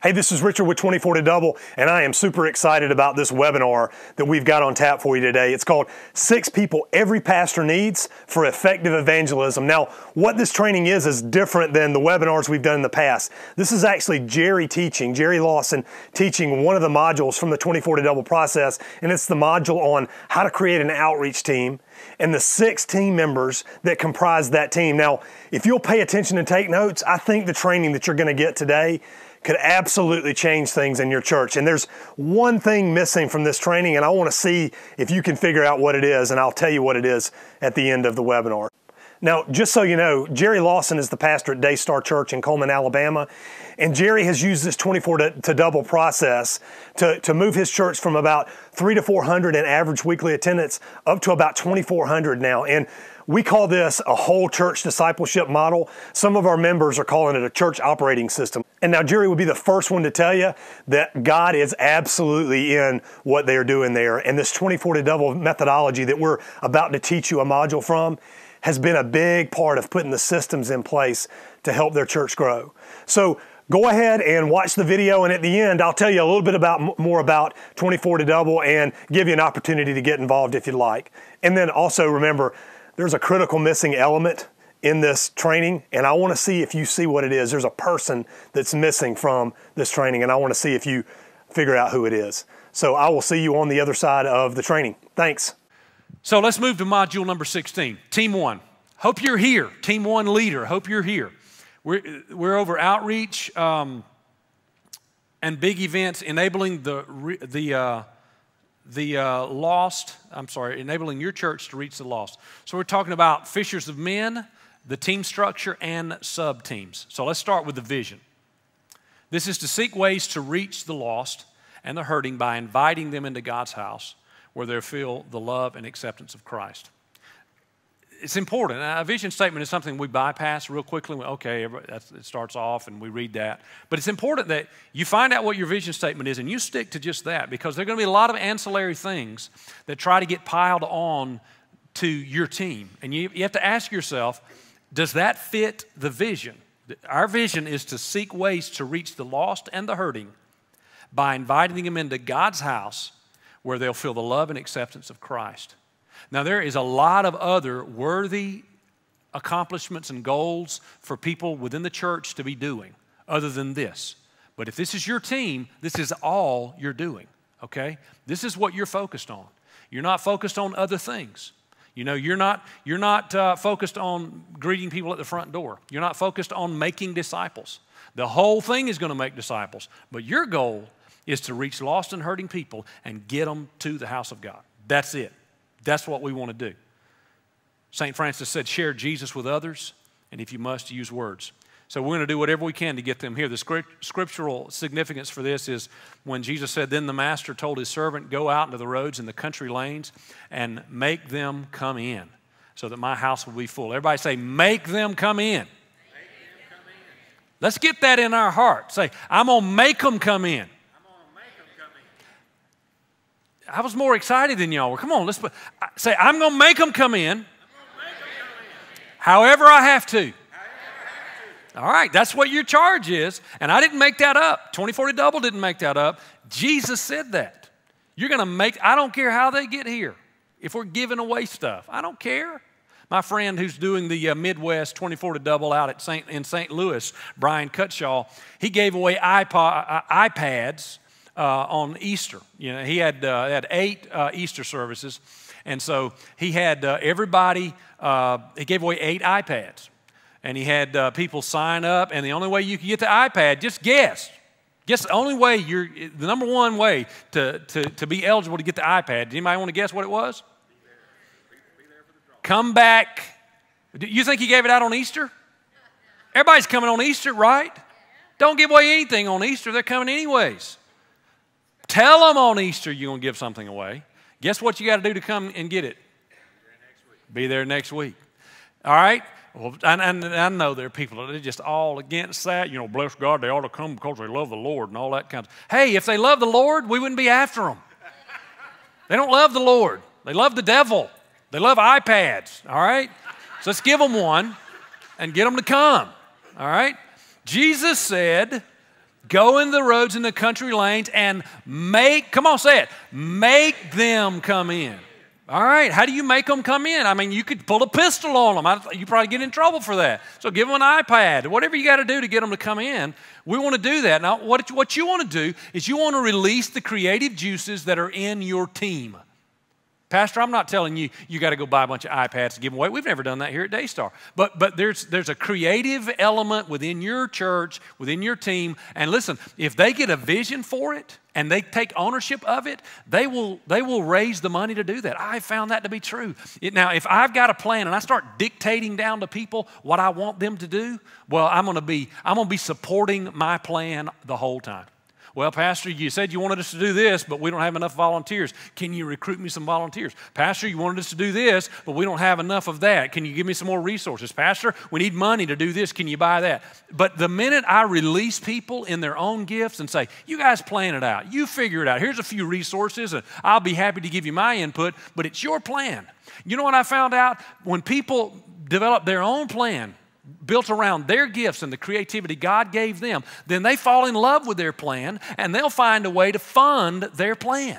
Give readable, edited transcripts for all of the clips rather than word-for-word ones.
Hey, this is Richard with 24 to Double, and I am super excited about this webinar that we've got on tap for you today. It's called 6 People Every Pastor Needs for Effective Evangelism. Now, what this training is different than the webinars we've done in the past. This is actually Jerry Lawson teaching one of the modules from the 24 to Double process, and it's the module on how to create an outreach team and the 6 team members that comprise that team. Now, if you'll pay attention and take notes, I think the training that you're going to get today could absolutely change things in your church. And there's one thing missing from this training, and I want to see if you can figure out what it is, and I'll tell you what it is at the end of the webinar. Now, just so you know, Jerry Lawson is the pastor at Daystar Church in Coleman, Alabama, and Jerry has used this 24 to Double process to move his church from about 300 to 400 in average weekly attendance up to about 2,400 now. And we call this a whole church discipleship model. Some of our members are calling it a church operating system. And now Jerry would be the first one to tell you that God is absolutely in what they are doing there. And this 24 to Double methodology that we're about to teach you a module from has been a big part of putting the systems in place to help their church grow. So go ahead and watch the video, and at the end, I'll tell you a little bit more about 24 to Double and give you an opportunity to get involved if you'd like. And then also remember, there's a critical missing element in this training, and I want to see if you see what it is. There's a person that's missing from this training, and I want to see if you figure out who it is. So I will see you on the other side of the training. Thanks. So let's move to module number 16, Team 1. Hope you're here. Team 1 leader, hope you're here. We're over outreach and big events, enabling enabling your church to reach the lost. So we're talking about fishers of men, the team structure, and sub-teams. So let's start with the vision. This is to seek ways to reach the lost and the hurting by inviting them into God's house where they'll feel the love and acceptance of Christ. It's important. A vision statement is something we bypass real quickly. Okay, it starts off and we read that. But it's important that you find out what your vision statement is and you stick to just that, because there are going to be a lot of ancillary things that try to get piled on to your team. And you have to ask yourself, does that fit the vision? Our vision is to seek ways to reach the lost and the hurting by inviting them into God's house where they'll feel the love and acceptance of Christ. Now, there is a lot of other worthy accomplishments and goals for people within the church to be doing other than this. But if this is your team, this is all you're doing, okay? This is what you're focused on. You're not focused on other things. You know, you're not focused on greeting people at the front door. You're not focused on making disciples. The whole thing is going to make disciples, but your goal is to reach lost and hurting people and get them to the house of God. That's it. That's what we want to do. St. Francis said, share Jesus with others, and if you must, use words. So we're going to do whatever we can to get them here. The scriptural significance for this is when Jesus said, then the master told his servant, go out into the roads and the country lanes and make them come in so that my house will be full. Everybody say, make them come in. Make them come in. Let's get that in our heart. Say, I'm going to make them come in. I was more excited than y'all were. Come on, say, I'm going to make them come in. However I have to. All right, that's what your charge is. And I didn't make that up. 24 to Double didn't make that up. Jesus said that. You're going to make, I don't care how they get here. If we're giving away stuff, I don't care. My friend who's doing the Midwest 24 to Double out in St. Louis, Brian Cutshaw, he gave away iPads on Easter. You know, he had 8 Easter services, and so he had everybody, he gave away 8 iPads, and he had people sign up, and the only way you could get the iPad, just guess the only way, the number one way to be eligible to get the iPad, anybody want to guess what it was? Be there for the draw. Come back. You think he gave it out on Easter? Everybody's coming on Easter, right? Don't give away anything on Easter, they're coming anyways. Tell them on Easter you're going to give something away. Guess what you got to do to come and get it? Be there next week. All right? Well, I know there are people that are just all against that. You know, bless God, they ought to come because they love the Lord and all that kind of. Hey, if they love the Lord, we wouldn't be after them. They don't love the Lord. They love the devil. They love iPads. All right? So let's give them one and get them to come. All right? Jesus said, Go in the roads and the country lanes and come on, say it, make them come in. All right, how do you make them come in? I mean, you could pull a pistol on them. You probably get in trouble for that. So give them an iPad, whatever you got to do to get them to come in. We want to do that. Now, what you want to do is you want to release the creative juices that are in your team. Pastor, I'm not telling you got to go buy a bunch of iPads to give them away. We've never done that here at Daystar. But there's a creative element within your church, within your team. And listen, if they get a vision for it and they take ownership of it, they will raise the money to do that. I found that to be true. Now, if I've got a plan and I start dictating down to people what I want them to do, well, I'm going to be supporting my plan the whole time. Well, Pastor, you said you wanted us to do this, but we don't have enough volunteers. Can you recruit me some volunteers? Pastor, you wanted us to do this, but we don't have enough of that. Can you give me some more resources? Pastor, we need money to do this. Can you buy that? But the minute I release people in their own gifts and say, you guys plan it out. You figure it out. Here's a few resources, and I'll be happy to give you my input, but it's your plan. You know what I found out? When people develop their own plan, built around their gifts and the creativity God gave them, then they fall in love with their plan and they'll find a way to fund their plan.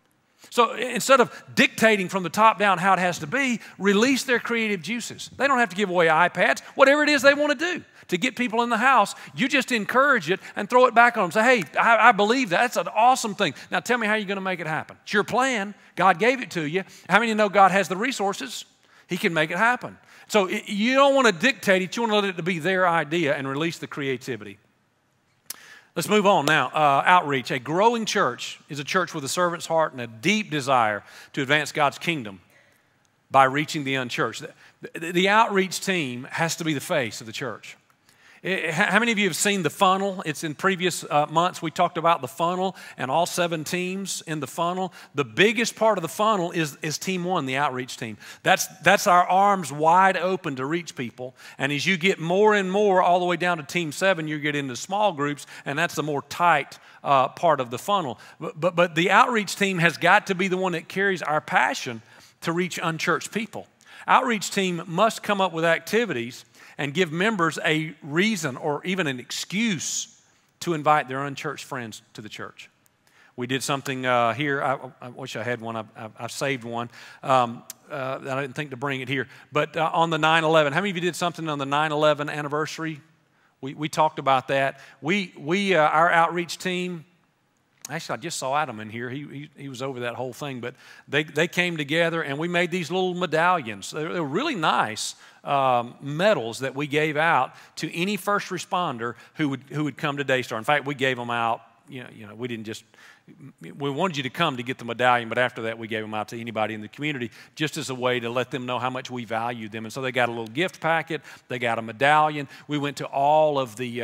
So instead of dictating from the top down how it has to be, release their creative juices. They don't have to give away iPads, whatever it is they want to do. To get people in the house, you just encourage it and throw it back on them. Say, hey, I believe that. That's an awesome thing. Now tell me how you're going to make it happen. It's your plan. God gave it to you. How many of you know God has the resources? He can make it happen. So you don't want to dictate it. You want to let it to be their idea and release the creativity. Let's move on now. Outreach. A growing church is a church with a servant's heart and a deep desire to advance God's kingdom by reaching the unchurched. The outreach team has to be the face of the church. How many of you have seen the funnel? It's in previous months. We talked about the funnel and all 7 teams in the funnel. The biggest part of the funnel is team 1, the outreach team. That's our arms wide open to reach people. And as you get more and more all the way down to team 7, you get into small groups, and that's the more tight part of the funnel. But the outreach team has got to be the one that carries our passion to reach unchurched people. Outreach team must come up with activities and give members a reason or even an excuse to invite their unchurched friends to the church. We did something here. I wish I had one. I've saved one. I didn't think to bring it here. But on the 9/11, how many of you did something on the 9/11 anniversary? We talked about that. Our outreach team, actually, I just saw Adam in here. He was over that whole thing. But they came together, and we made these little medallions. They were really nice medals that we gave out to any first responder who would come to Daystar. In fact, we gave them out. You know, we didn't just. We wanted you to come to get the medallion, but after that, we gave them out to anybody in the community just as a way to let them know how much we valued them. And so they got a little gift packet. They got a medallion. We went to all of the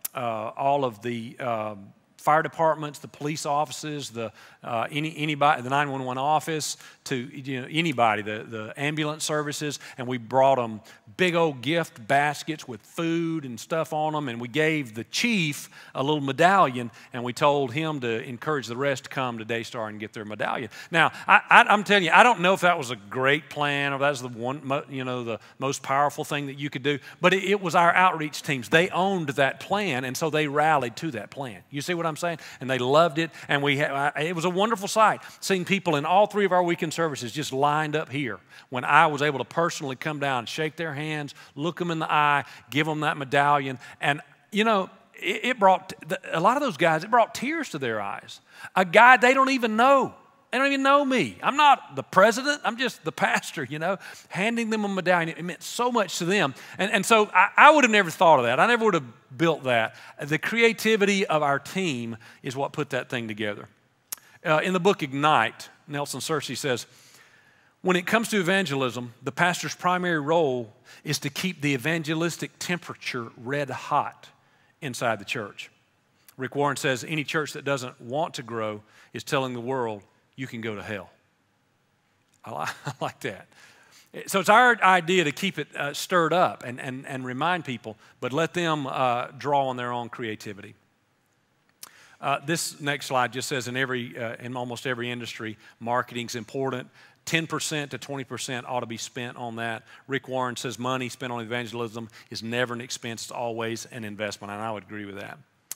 fire departments, the police offices, anybody, the 911 office, to anybody, the ambulance services, and we brought them big old gift baskets with food and stuff on them, and we gave the chief a little medallion, and we told him to encourage the rest to come to Daystar and get their medallion. Now, I'm telling you, I don't know if that was a great plan or that was the most powerful thing that you could do, but it was our outreach teams. They owned that plan, and so they rallied to that plan. You see what I'm saying? And they loved it, and it was a wonderful sight, seeing people in all 3 of our weekend services just lined up here when I was able to personally come down, shake their hands, look them in the eye, give them that medallion. And, it brought, a lot of those guys, it brought tears to their eyes. A guy they don't even know. They don't even know me. I'm not the president. I'm just the pastor, handing them a medallion. It meant so much to them. And so I would have never thought of that. I never would have built that. The creativity of our team is what put that thing together. In the book Ignite, Nelson Searcy says, when it comes to evangelism, the pastor's primary role is to keep the evangelistic temperature red hot inside the church. Rick Warren says, any church that doesn't want to grow is telling the world, you can go to hell. I like that. So it's our idea to keep it stirred up and remind people, but let them draw on their own creativity. This next slide just says in almost every industry, marketing's important. 10% to 20% ought to be spent on that. Rick Warren says money spent on evangelism is never an expense, it's always an investment, and I would agree with that.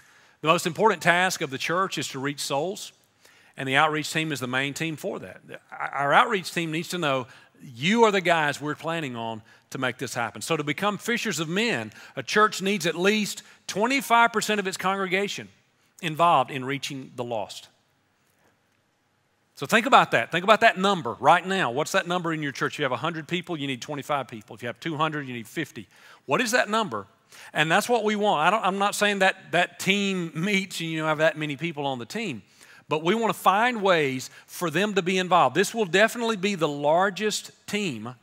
The most important task of the church is to reach souls, and the outreach team is the main team for that. Our outreach team needs to know you are the guys we're planning on to make this happen. So to become fishers of men, a church needs at least 25% of its congregation involved in reaching the lost. So think about that. Think about that number right now. What's that number in your church? If you have 100 people, you need 25 people. If you have 200, you need 50. What is that number? And that's what we want. I'm not saying that team meets and you have that many people on the team, but we want to find ways for them to be involved. This will definitely be the largest team.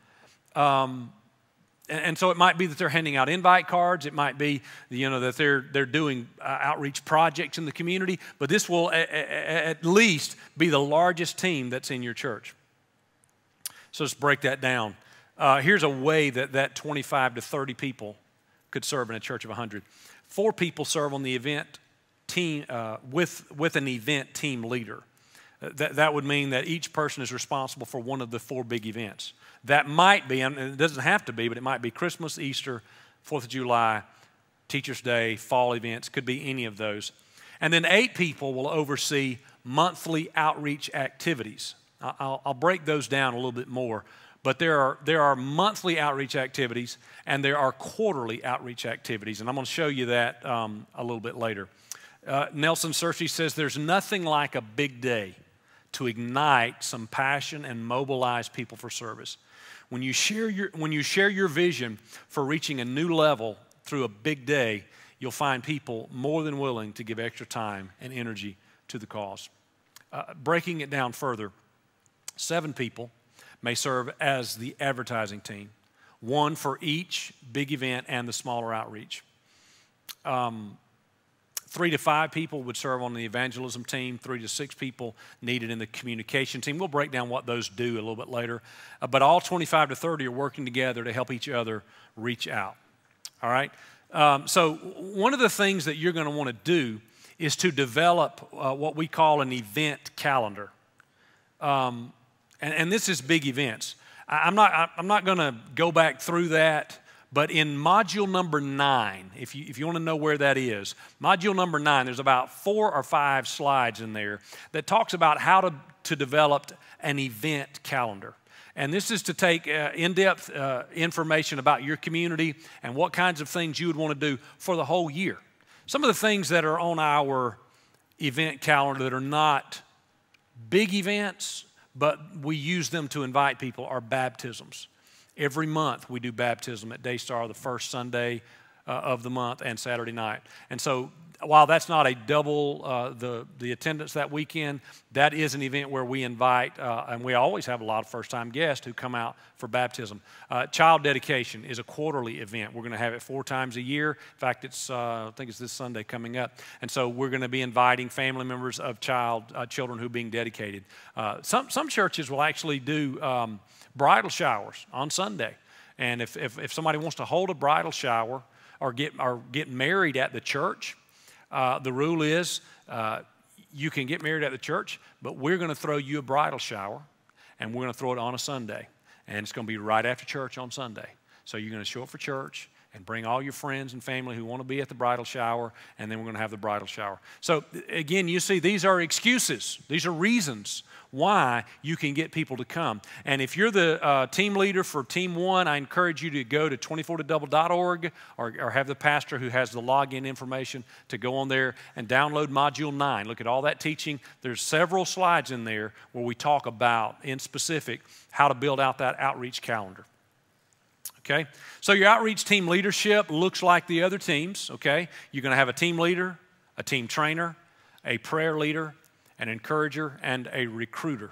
And so it might be that they're handing out invite cards. It might be, that they're doing outreach projects in the community. But this will at least be the largest team that's in your church. So let's break that down. Here's a way that 25 to 30 people could serve in a church of 100. 4 people serve on the event team with an event team leader. That would mean that each person is responsible for one of the 4 big events. That might be, and it doesn't have to be, but it might be Christmas, Easter, 4th of July, Teacher's Day, fall events, could be any of those. And then 8 people will oversee monthly outreach activities. I'll break those down a little bit more, but there are monthly outreach activities and there are quarterly outreach activities, and I'm going to show you that a little bit later. Nelson Searcy says there's nothing like a big day to ignite some passion and mobilize people for service. When you share your vision for reaching a new level through a big day, you'll find people more than willing to give extra time and energy to the cause. Breaking it down further, 7 people may serve as the advertising team, 1 for each big event and the smaller outreach. 3 to 5 people would serve on the evangelism team, 3 to 6 people needed in the communication team. We'll break down what those do a little bit later. But all 25 to 30 are working together to help each other reach out. All right? So one of the things that you're going to want to do is to develop what we call an event calendar. And this is big events. I'm not going to go back through that. But in module number 9, if you want to know where that is, module number 9, there's about 4 or 5 slides in there that talks about how to develop an event calendar. And this is to take in-depth information about your community and what kinds of things you would want to do for the whole year. Some of the things that are on our event calendar that are not big events, but we use them to invite people, are baptisms. Every month we do baptism at Daystar, the first Sunday of the month and Saturday night. And so while that's not a double the attendance that weekend, that is an event where we invite, and we always have a lot of first-time guests who come out for baptism. Child dedication is a quarterly event. We're going to have it 4 times a year. In fact, I think it's this Sunday coming up. And so we're going to be inviting family members of children who are being dedicated. Some churches will actually do bridal showers on Sunday. And if somebody wants to hold a bridal shower or get married at the church, the rule is you can get married at the church, but we're going to throw you a bridal shower, and we're going to throw it on a Sunday. And it's going to be right after church on Sunday. So you're going to show up for church and bring all your friends and family who want to be at the bridal shower, and then we're going to have the bridal shower. So again, you see, these are excuses. These are reasons why you can get people to come. And if you're the team leader for Team 1, I encourage you to go to 24todouble.org or have the pastor who has the login information to go on there and download Module 9. Look at all that teaching. There's several slides in there where we talk about, in specific, how to build out that outreach calendar. Okay? So your outreach team leadership looks like the other teams, okay? You're going to have a team leader, a team trainer, a prayer leader, an encourager, and a recruiter.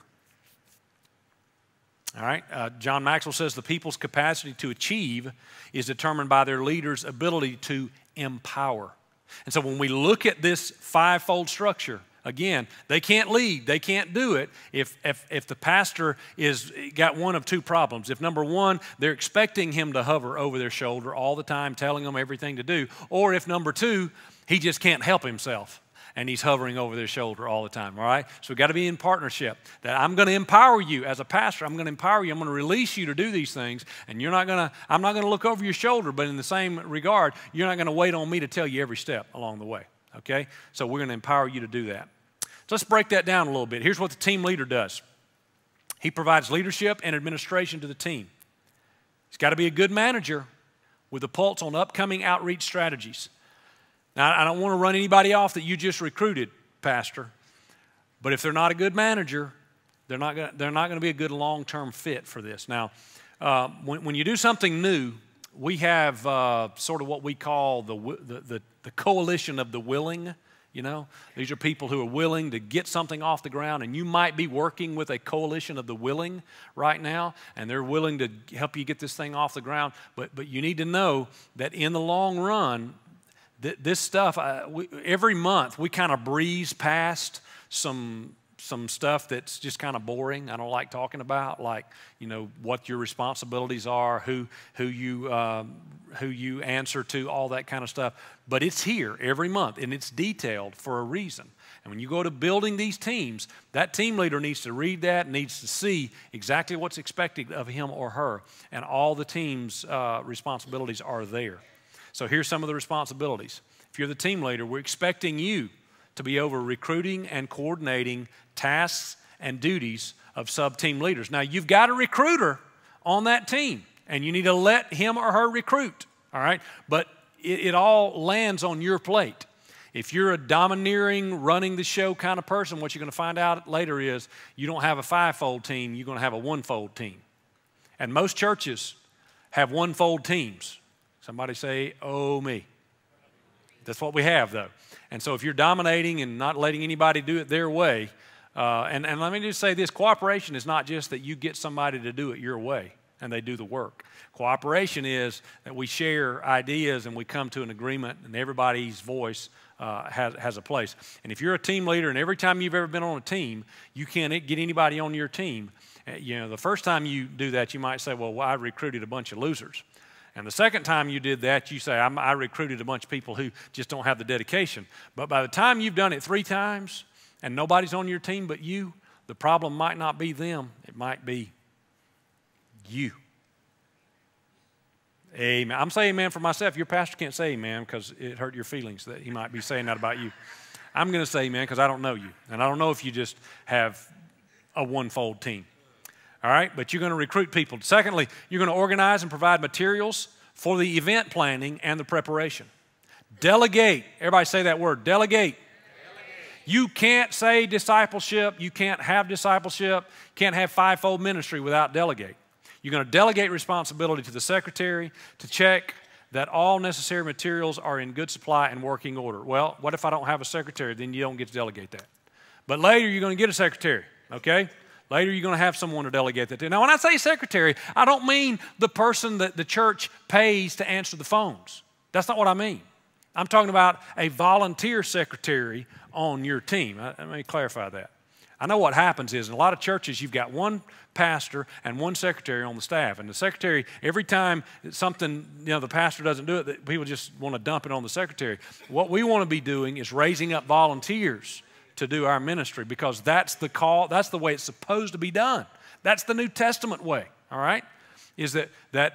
All right? John Maxwell says the people's capacity to achieve is determined by their leader's ability to empower. And so when we look at this 5-fold structure, again, they can't lead, they can't do it if the pastor is got one of 2 problems. If number 1, they're expecting him to hover over their shoulder all the time, telling them everything to do, or if number 2, he just can't help himself and he's hovering over their shoulder all the time, all right? So we've got to be in partnership. That I'm going to empower you as a pastor. I'm going to empower you. I'm going to release you to do these things, and I'm not going to look over your shoulder, but in the same regard, you're not going to wait on me to tell you every step along the way, okay? So we're going to empower you to do that. So let's break that down a little bit. Here's what the team leader does. He provides leadership and administration to the team. He's got to be a good manager with a pulse on upcoming outreach strategies. Now, I don't want to run anybody off that you just recruited, Pastor, but if they're not a good manager, they're not going to be a good long-term fit for this. Now, when you do something new, we have sort of what we call the coalition of the willing. You know, these are people who are willing to get something off the ground, and you might be working with a coalition of the willing right now, and they're willing to help you get this thing off the ground. But you need to know that in the long run, this stuff, every month we kind of breeze past some stuff that's just kind of boring. I don't like talking about, like, you know, what your responsibilities are, who you answer to, all that kind of stuff. But it's here every month, and it's detailed for a reason. And when you go to building these teams, that team leader needs to read that, needs to see exactly what's expected of him or her, and all the team's responsibilities are there. So here's some of the responsibilities. If you're the team leader, we're expecting you to be over recruiting and coordinating tasks and duties of sub-team leaders. Now, you've got a recruiter on that team, and you need to let him or her recruit, all right? But it all lands on your plate. If you're a domineering, running the show kind of person, what you're going to find out later is you don't have a five-fold team, you're going to have a one-fold team. And most churches have one-fold teams. Somebody say, oh, me. That's what we have, though. And so if you're dominating and not letting anybody do it their way, and let me just say this, cooperation is not just that you get somebody to do it your way and they do the work. Cooperation is that we share ideas and we come to an agreement and everybody's voice has a place. And if you're a team leader and every time you've ever been on a team, you can't get anybody on your team, you know, the first time you do that, you might say, well, I recruited a bunch of losers. And the second time you did that, you say, I recruited a bunch of people who just don't have the dedication. But by the time you've done it 3 times and nobody's on your team but you, the problem might not be them. It might be you. Amen. I'm saying amen for myself. Your pastor can't say amen because it hurt your feelings that he might be saying that about you. I'm going to say amen because I don't know you. And I don't know if you just have a one-fold team. All right, but you're going to recruit people. Secondly, you're going to organize and provide materials for the event planning and the preparation. Delegate. Everybody say that word, delegate. You can't say discipleship. You can't have discipleship. Can't have fivefold ministry without delegate. You're going to delegate responsibility to the secretary to check that all necessary materials are in good supply and working order. Well, what if I don't have a secretary? Then you don't get to delegate that. But later you're going to get a secretary, okay? Later, you're going to have someone to delegate that to. Now, when I say secretary, I don't mean the person that the church pays to answer the phones. That's not what I mean. I'm talking about a volunteer secretary on your team. Let me clarify that. I know what happens is in a lot of churches, you've got one pastor and one secretary on the staff. And the secretary, every time something, you know, the pastor doesn't do it, people just want to dump it on the secretary. What we want to be doing is raising up volunteers to do our ministry because that's the call, that's the way it's supposed to be done. That's the New Testament way, all right? Is that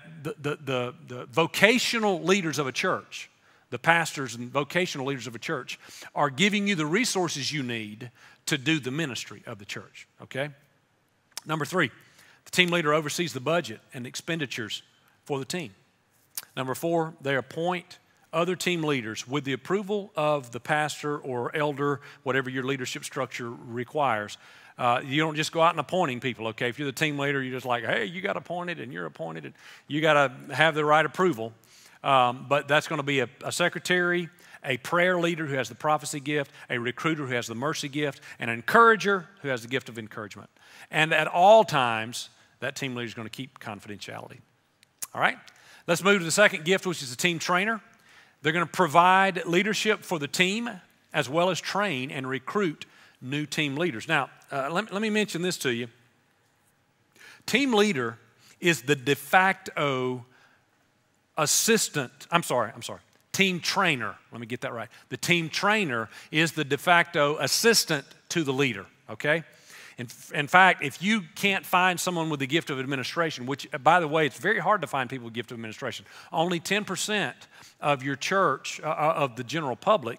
the vocational leaders of a church, the pastors and vocational leaders of a church are giving you the resources you need to do the ministry of the church, okay? Number 3, the team leader oversees the budget and expenditures for the team. Number 4, they appoint other team leaders with the approval of the pastor or elder, whatever your leadership structure requires. You don't just go out and appointing people, okay? If you're the team leader, you're just like, hey, you got appointed and you're appointed. And you got to have the right approval. But that's going to be a secretary, a prayer leader who has the prophecy gift, a recruiter who has the mercy gift, an encourager who has the gift of encouragement. And at all times, that team leader is going to keep confidentiality. All right? Let's move to the second gift, which is the team trainer. They're going to provide leadership for the team as well as train and recruit new team leaders. Now, let me mention this to you. Team leader is the de facto team trainer. Let me get that right. The team trainer is the de facto assistant to the leader, okay? In fact, if you can't find someone with the gift of administration, which, by the way, it's very hard to find people with the gift of administration. Only 10% of your church, of the general public,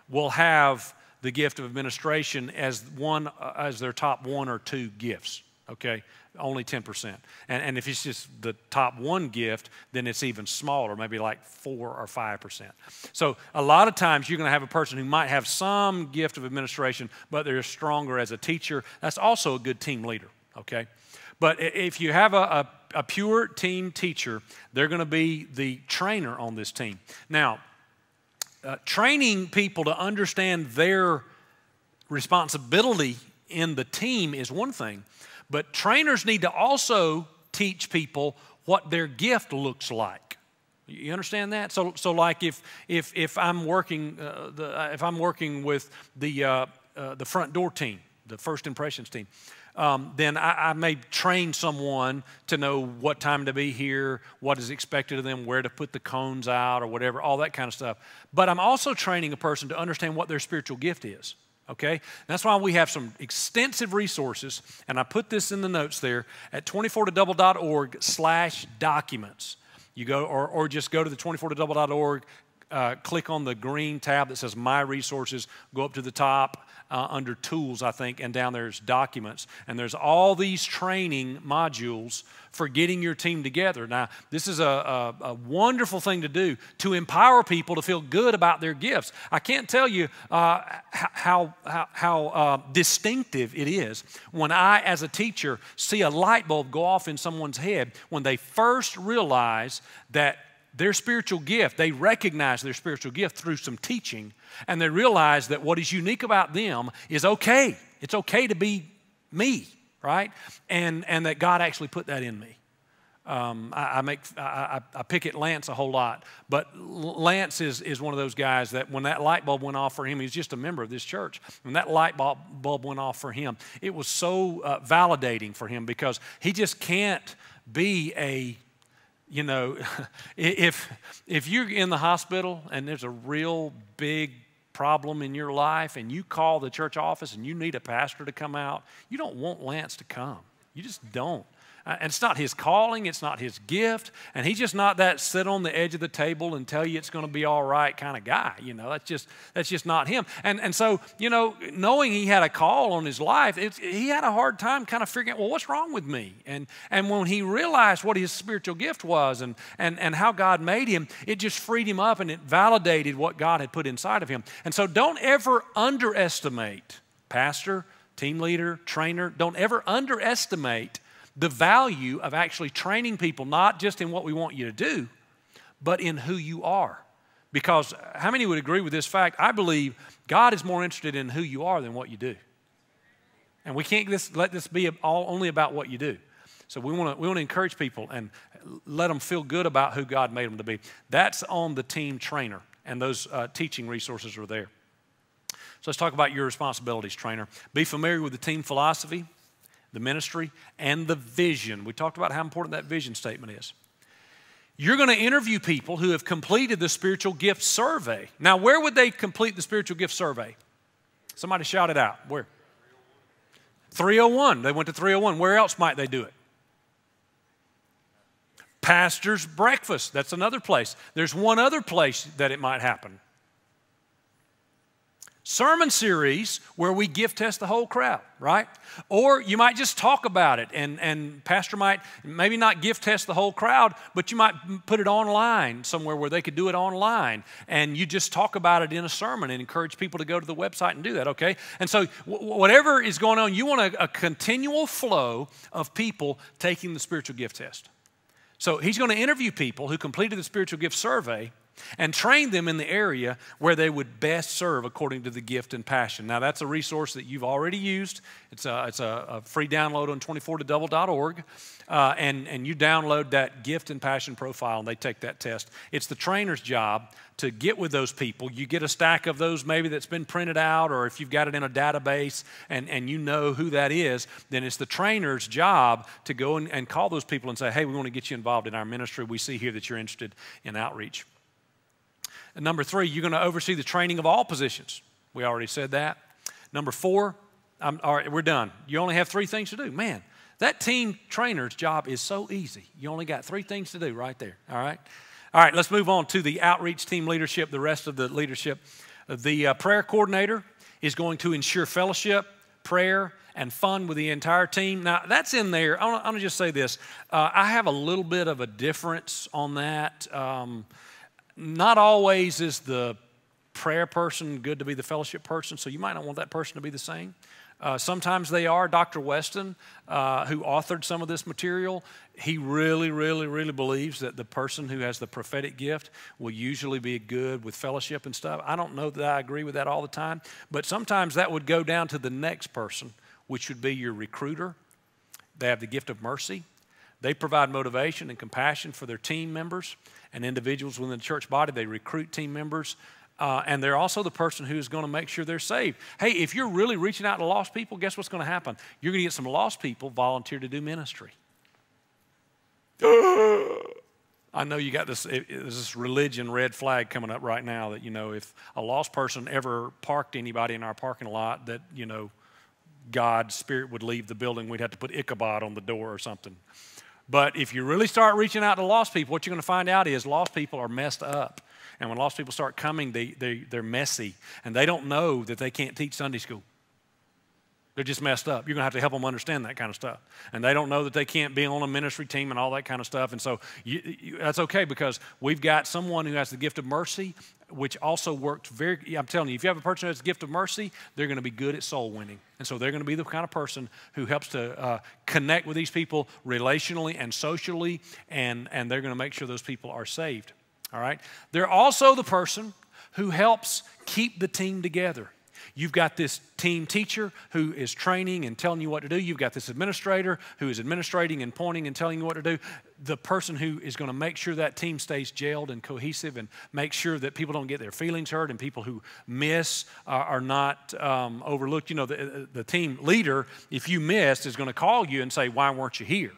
will have the gift of administration as their top 1 or 2 gifts, okay? Only 10%. And if it's just the top 1 gift, then it's even smaller, maybe like 4 or 5%. So a lot of times you're going to have a person who might have some gift of administration, but they're stronger as a teacher. That's also a good team leader, okay? But if you have a pure team teacher, they're going to be the trainer on this team. Now, training people to understand their responsibility in the team is one thing, but trainers need to also teach people what their gift looks like. You understand that? So like if I'm working with the front door team, the first impressions team, then I may train someone to know what time to be here, what is expected of them, where to put the cones out or whatever, all that kind of stuff. But I'm also training a person to understand what their spiritual gift is, okay? That's why we have some extensive resources, and I put this in the notes there at 24todouble.org/documents. You go, or just go to the 24todouble.org, click on the green tab that says My Resources, go up to the top, under Tools, I think, and down there's Documents. And there's all these training modules for getting your team together. Now, this is a wonderful thing to do to empower people to feel good about their gifts. I can't tell you how distinctive it is when I, as a teacher, see a light bulb go off in someone's head when they first realize that their spiritual gift, they recognize their spiritual gift through some teaching, and they realize that what is unique about them is okay. It's okay to be me, right? And that God actually put that in me. I pick at Lance a whole lot, but Lance is one of those guys that when that light bulb went off for him, he's just a member of this church. When that light bulb went off for him, it was so validating for him because he just can't be a, you know, if you're in the hospital and there's a real big problem in your life and you call the church office and you need a pastor to come out, you don't want Lance to come. You just don't. And it's not his calling, it's not his gift, and he's just not that sit on the edge of the table and tell you it's going to be all right kind of guy. You know, that's just not him. And so, you know, knowing he had a call on his life, he had a hard time kind of figuring out, well, what's wrong with me? And when he realized what his spiritual gift was and how God made him, it just freed him up and it validated what God had put inside of him. And so don't ever underestimate, pastor, team leader, trainer, don't ever underestimate the value of actually training people, not just in what we want you to do, but in who you are. Because how many would agree with this fact? I believe God is more interested in who you are than what you do. And we can't let this be only about what you do. So we want to encourage people and let them feel good about who God made them to be. That's on the team trainer, and those teaching resources are there. So let's talk about your responsibilities, trainer. Be familiar with the team philosophy, the ministry, and the vision. We talked about how important that vision statement is. You're going to interview people who have completed the spiritual gift survey. Now, where would they complete the spiritual gift survey? Somebody shout it out. Where? 301. They went to 301. Where else might they do it? Pastor's breakfast. That's another place. There's one other place that it might happen. Sermon series where we gift test the whole crowd, right? Or you might just talk about it and pastor might maybe not gift test the whole crowd, but you might put it online somewhere where they could do it online and you just talk about it in a sermon and encourage people to go to the website and do that, okay? And so whatever is going on, you want a continual flow of people taking the spiritual gift test. So he's going to interview people who completed the spiritual gift survey and train them in the area where they would best serve according to the gift and passion. Now, that's a resource that you've already used. It's a free download on 24todouble.org, and you download that gift and passion profile, and they take that test. It's the trainer's job to get with those people. You get a stack of those maybe that's been printed out, or if you've got it in a database and you know who that is, then it's the trainer's job to go and call those people and say, hey, we want to get you involved in our ministry. We see here that you're interested in outreach. And number 3, you're going to oversee the training of all positions. We already said that. Number 4, all right, we're done. You only have 3 things to do. Man, that team trainer's job is so easy. You only got 3 things to do right there, all right? All right, let's move on to the outreach team leadership, the rest of the leadership. The prayer coordinator is going to ensure fellowship, prayer, and fun with the entire team. Now, that's in there. I'm going to just say this. I have a little bit of a difference on that. Not always is the prayer person good to be the fellowship person, so you might not want that person to be the same. Sometimes they are. Dr. Weston, who authored some of this material, he really, really, really believes that the person who has the prophetic gift will usually be good with fellowship and stuff. I don't know that I agree with that all the time, but sometimes that would go down to the next person, which would be your recruiter. They have the gift of mercy. They provide motivation and compassion for their team members and individuals within the church body. They recruit team members. And they're also the person who's going to make sure they're saved. Hey, if you're really reaching out to lost people, guess what's going to happen? You're going to get some lost people volunteer to do ministry. I know you got this religion red flag coming up right now that, if a lost person ever parked anybody in our parking lot, that, God's spirit would leave the building. We'd have to put Ichabod on the door or something. But if you really start reaching out to lost people, what you're going to find out is lost people are messed up. And when lost people start coming, they're messy. And they don't know that they can't teach Sunday school. They're just messed up. You're going to have to help them understand that kind of stuff. And they don't know that they can't be on a ministry team and all that kind of stuff. And so that's okay, because we've got someone who has the gift of mercy, which also worked I'm telling you, if you have a person who has the gift of mercy, they're going to be good at soul winning. And so they're going to be the kind of person who helps to connect with these people relationally and socially, and they're going to make sure those people are saved. All right? They're also the person who helps keep the team together. You've got this team teacher who is training and telling you what to do. You've got this administrator who is administrating and pointing and telling you what to do. The person who is going to make sure that team stays gelled and cohesive and make sure that people don't get their feelings hurt and people who miss are not overlooked. The team leader, if you missed, is going to call you and say, why weren't you here?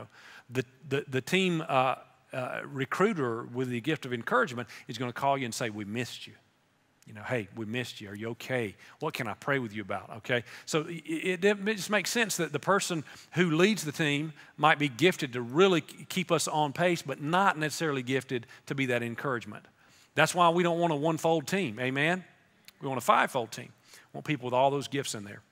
The team recruiter with the gift of encouragement is going to call you and say, we missed you. Hey, we missed you. Are you okay? What can I pray with you about? Okay? So it just makes sense that the person who leads the team might be gifted to really keep us on pace, but not necessarily gifted to be that encouragement. That's why we don't want a one-fold team. Amen? We want a five-fold team. We want people with all those gifts in there.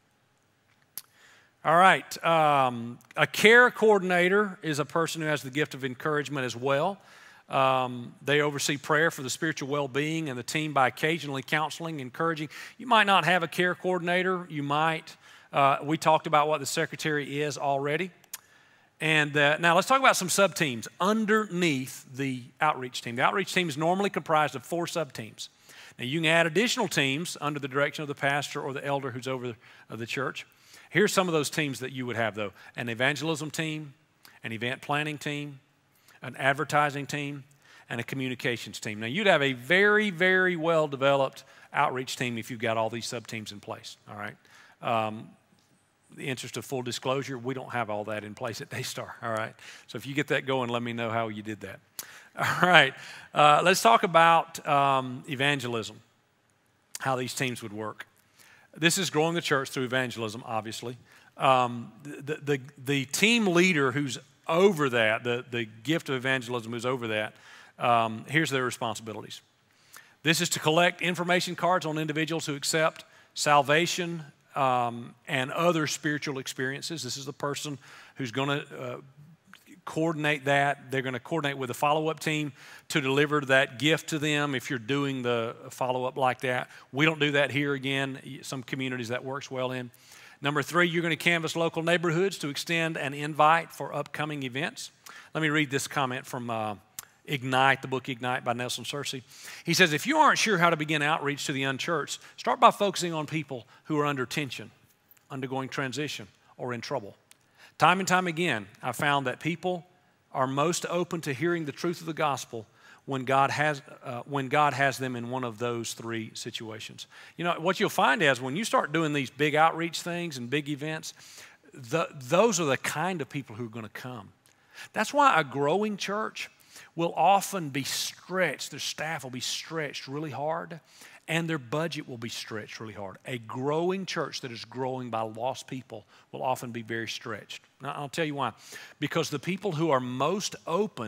All right. A care coordinator is a person who has the gift of encouragement as well. They oversee prayer for the spiritual well-being and the team by occasionally counseling, encouraging. You might not have a care coordinator. You might. We talked about what the secretary is already. And now let's talk about some sub-teams underneath the outreach team. The outreach team is normally comprised of 4 sub-teams. Now you can add additional teams under the direction of the pastor or the elder who's over the church. Here's some of those teams that you would have, though. An evangelism team, an event planning team, an advertising team, and a communications team. Now, you'd have a very, very well-developed outreach team if you've got all these sub-teams in place, all right? The interest of full disclosure, we don't have all that in place at Daystar, all right? So if you get that going, let me know how you did that. All right, let's talk about evangelism, how these teams would work. This is growing the church through evangelism, obviously. The team leader who's over that, the gift of evangelism who's over that, here's their responsibilities. This is to collect information cards on individuals who accept salvation and other spiritual experiences. This is the person who's going to coordinate that. They're going to coordinate with a follow-up team to deliver that gift to them if you're doing the follow-up like that. We don't do that here again. Some communities that works well in. Number 3, you're going to canvass local neighborhoods to extend an invite for upcoming events. Let me read this comment from Ignite, the book Ignite by Nelson Searcy. He says, if you aren't sure how to begin outreach to the unchurched, start by focusing on people who are under tension, undergoing transition, or in trouble. Time and time again, I found that people are most open to hearing the truth of the gospel when God has them in one of those 3 situations. What you'll find is when you start doing these big outreach things and big events, those are the kind of people who are going to come. That's why a growing church will often be stretched. Their staff will be stretched really hard, and their budget will be stretched really hard. A growing church that is growing by lost people will often be very stretched. Now, I'll tell you why. Because the people who are most open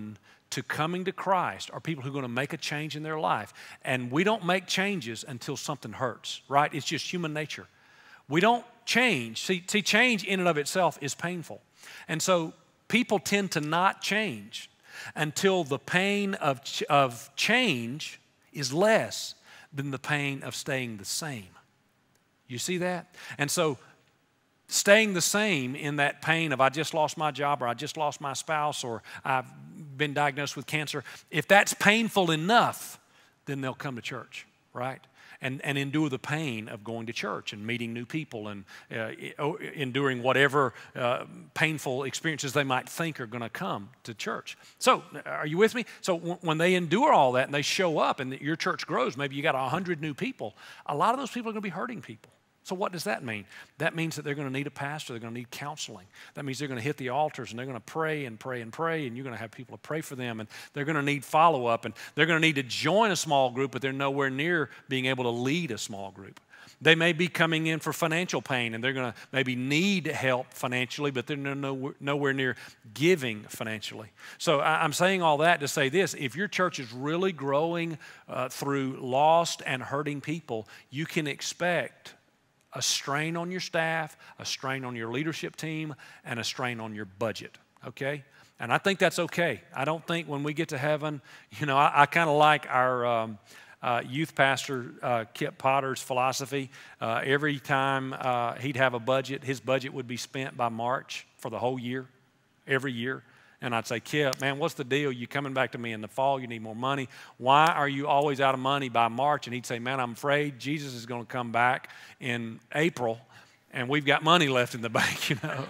to coming to Christ are people who are going to make a change in their life. And we don't make changes until something hurts, right? It's just human nature. We don't change. See, change in and of itself is painful. And so people tend to not change until the pain of change is less than the pain of staying the same. You see that? And so staying the same in that pain of I just lost my job, or I just lost my spouse, or I've been diagnosed with cancer, if that's painful enough, then they'll come to church, right? And endure the pain of going to church and meeting new people and enduring whatever painful experiences they might think are going to come to church. So are you with me? So when they endure all that and they show up and your church grows, maybe you got 100 new people, a lot of those people are going to be hurting people. So what does that mean? That means that they're going to need a pastor. They're going to need counseling. That means they're going to hit the altars and they're going to pray and pray and pray, and you're going to have people to pray for them, and they're going to need follow-up, and they're going to need to join a small group, but they're nowhere near being able to lead a small group. They may be coming in for financial pain, and they're going to maybe need help financially, but they're nowhere near giving financially. So I'm saying all that to say this: if your church is really growing through lost and hurting people, you can expect a strain on your staff, a strain on your leadership team, and a strain on your budget, okay? And I think that's okay. I don't think when we get to heaven, you know, I kind of like our youth pastor, Kip Potter's philosophy. Every time he'd have a budget, his budget would be spent by March for the whole year, every year. And I'd say, Kip, man, what's the deal? You coming back to me in the fall, you need more money. Why are you always out of money by March? And he'd say, man, I'm afraid Jesus is going to come back in April, and we've got money left in the bank, you know.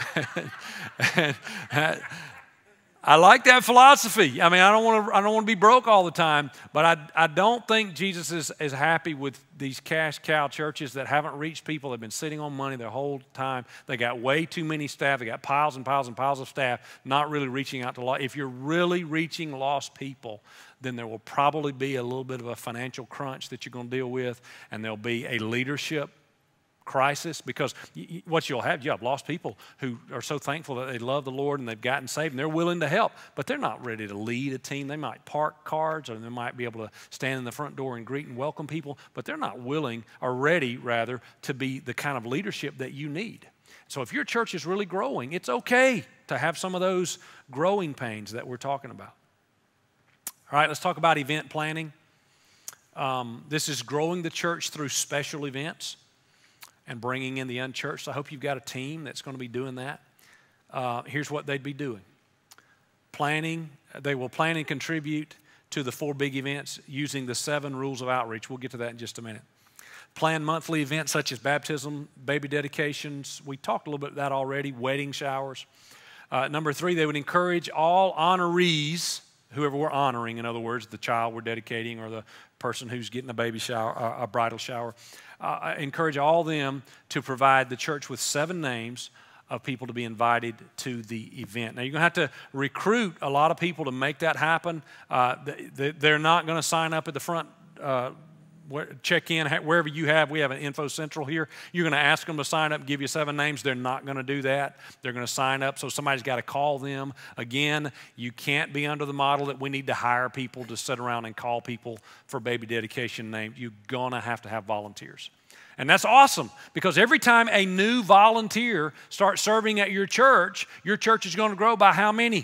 and I like that philosophy. I mean, I don't want to be broke all the time, but I don't think Jesus is happy with these cash cow churches that haven't reached people. They've been sitting on money their whole time. They got way too many staff. They got piles and piles and piles of staff, not really reaching out to lost. If you're really reaching lost people, then there will probably be a little bit of a financial crunch that you're going to deal with, and there'll be a leadership crisis, because what you have lost people who are so thankful that they love the Lord and they've gotten saved and they're willing to help, but they're not ready to lead a team. They might park cars, or they might be able to stand in the front door and greet and welcome people, but they're not willing, or ready rather, to be the kind of leadership that you need. So if your church is really growing, it's okay to have some of those growing pains that we're talking about. All right, let's talk about event planning. This is growing the church through special events and bringing in the unchurched. I hope you've got a team that's going to be doing that. Here's what they'd be doing. Planning, they will plan and contribute to the 4 big events using the 7 rules of outreach. We'll get to that in just a minute. Plan monthly events such as baptism, baby dedications. We talked a little bit about that already, wedding showers. Number 3, they would encourage all honorees, whoever we're honoring, in other words, the child we're dedicating or the person who's getting a baby shower, a bridal shower, encourage all them to provide the church with 7 names of people to be invited to the event. Now, you're going to have to recruit a lot of people to make that happen. They're not going to sign up at the front check in wherever you have. We have an info central here. You're going to ask them to sign up and give you 7 names. They're not going to do that. They're going to sign up, so somebody's got to call them. Again, you can't be under the model that we need to hire people to sit around and call people for baby dedication names. You're going to have volunteers. And that's awesome, because every time a new volunteer starts serving at your church is going to grow by how many?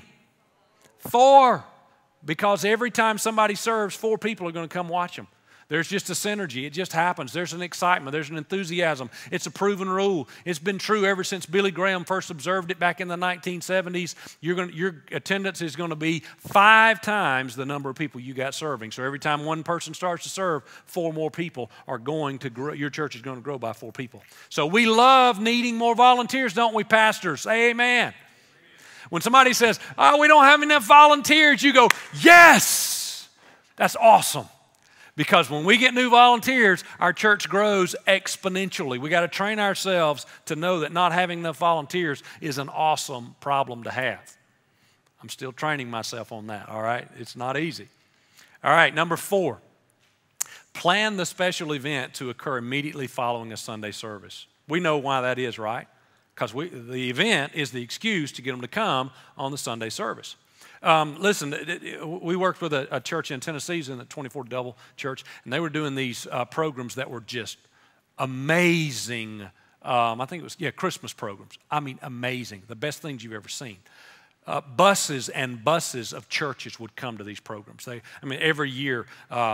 4. Because every time somebody serves, 4 people are going to come watch them. There's just a synergy. It just happens. There's an excitement. There's an enthusiasm. It's a proven rule. It's been true ever since Billy Graham first observed it back in the 1970s. Your attendance is going to be 5 times the number of people you got serving. So every time one person starts to serve, 4 more people are going to grow. Your church is going to grow by 4 people. So we love needing more volunteers, don't we, pastors? Say amen. When somebody says, oh, we don't have enough volunteers, you go, yes, that's awesome. Because when we get new volunteers, our church grows exponentially. We got to train ourselves to know that not having enough volunteers is an awesome problem to have. I'm still training myself on that, all right? It's not easy. All right, number 4, plan the special event to occur immediately following a Sunday service. We know why that is, right? Because the event is the excuse to get them to come on the Sunday service. Listen, we worked with a church in Tennessee, in the 24 Double Church, and they were doing these programs that were just amazing. I think it was, Christmas programs. I mean, amazing. The best things you've ever seen. Buses and buses of churches would come to these programs. Every year,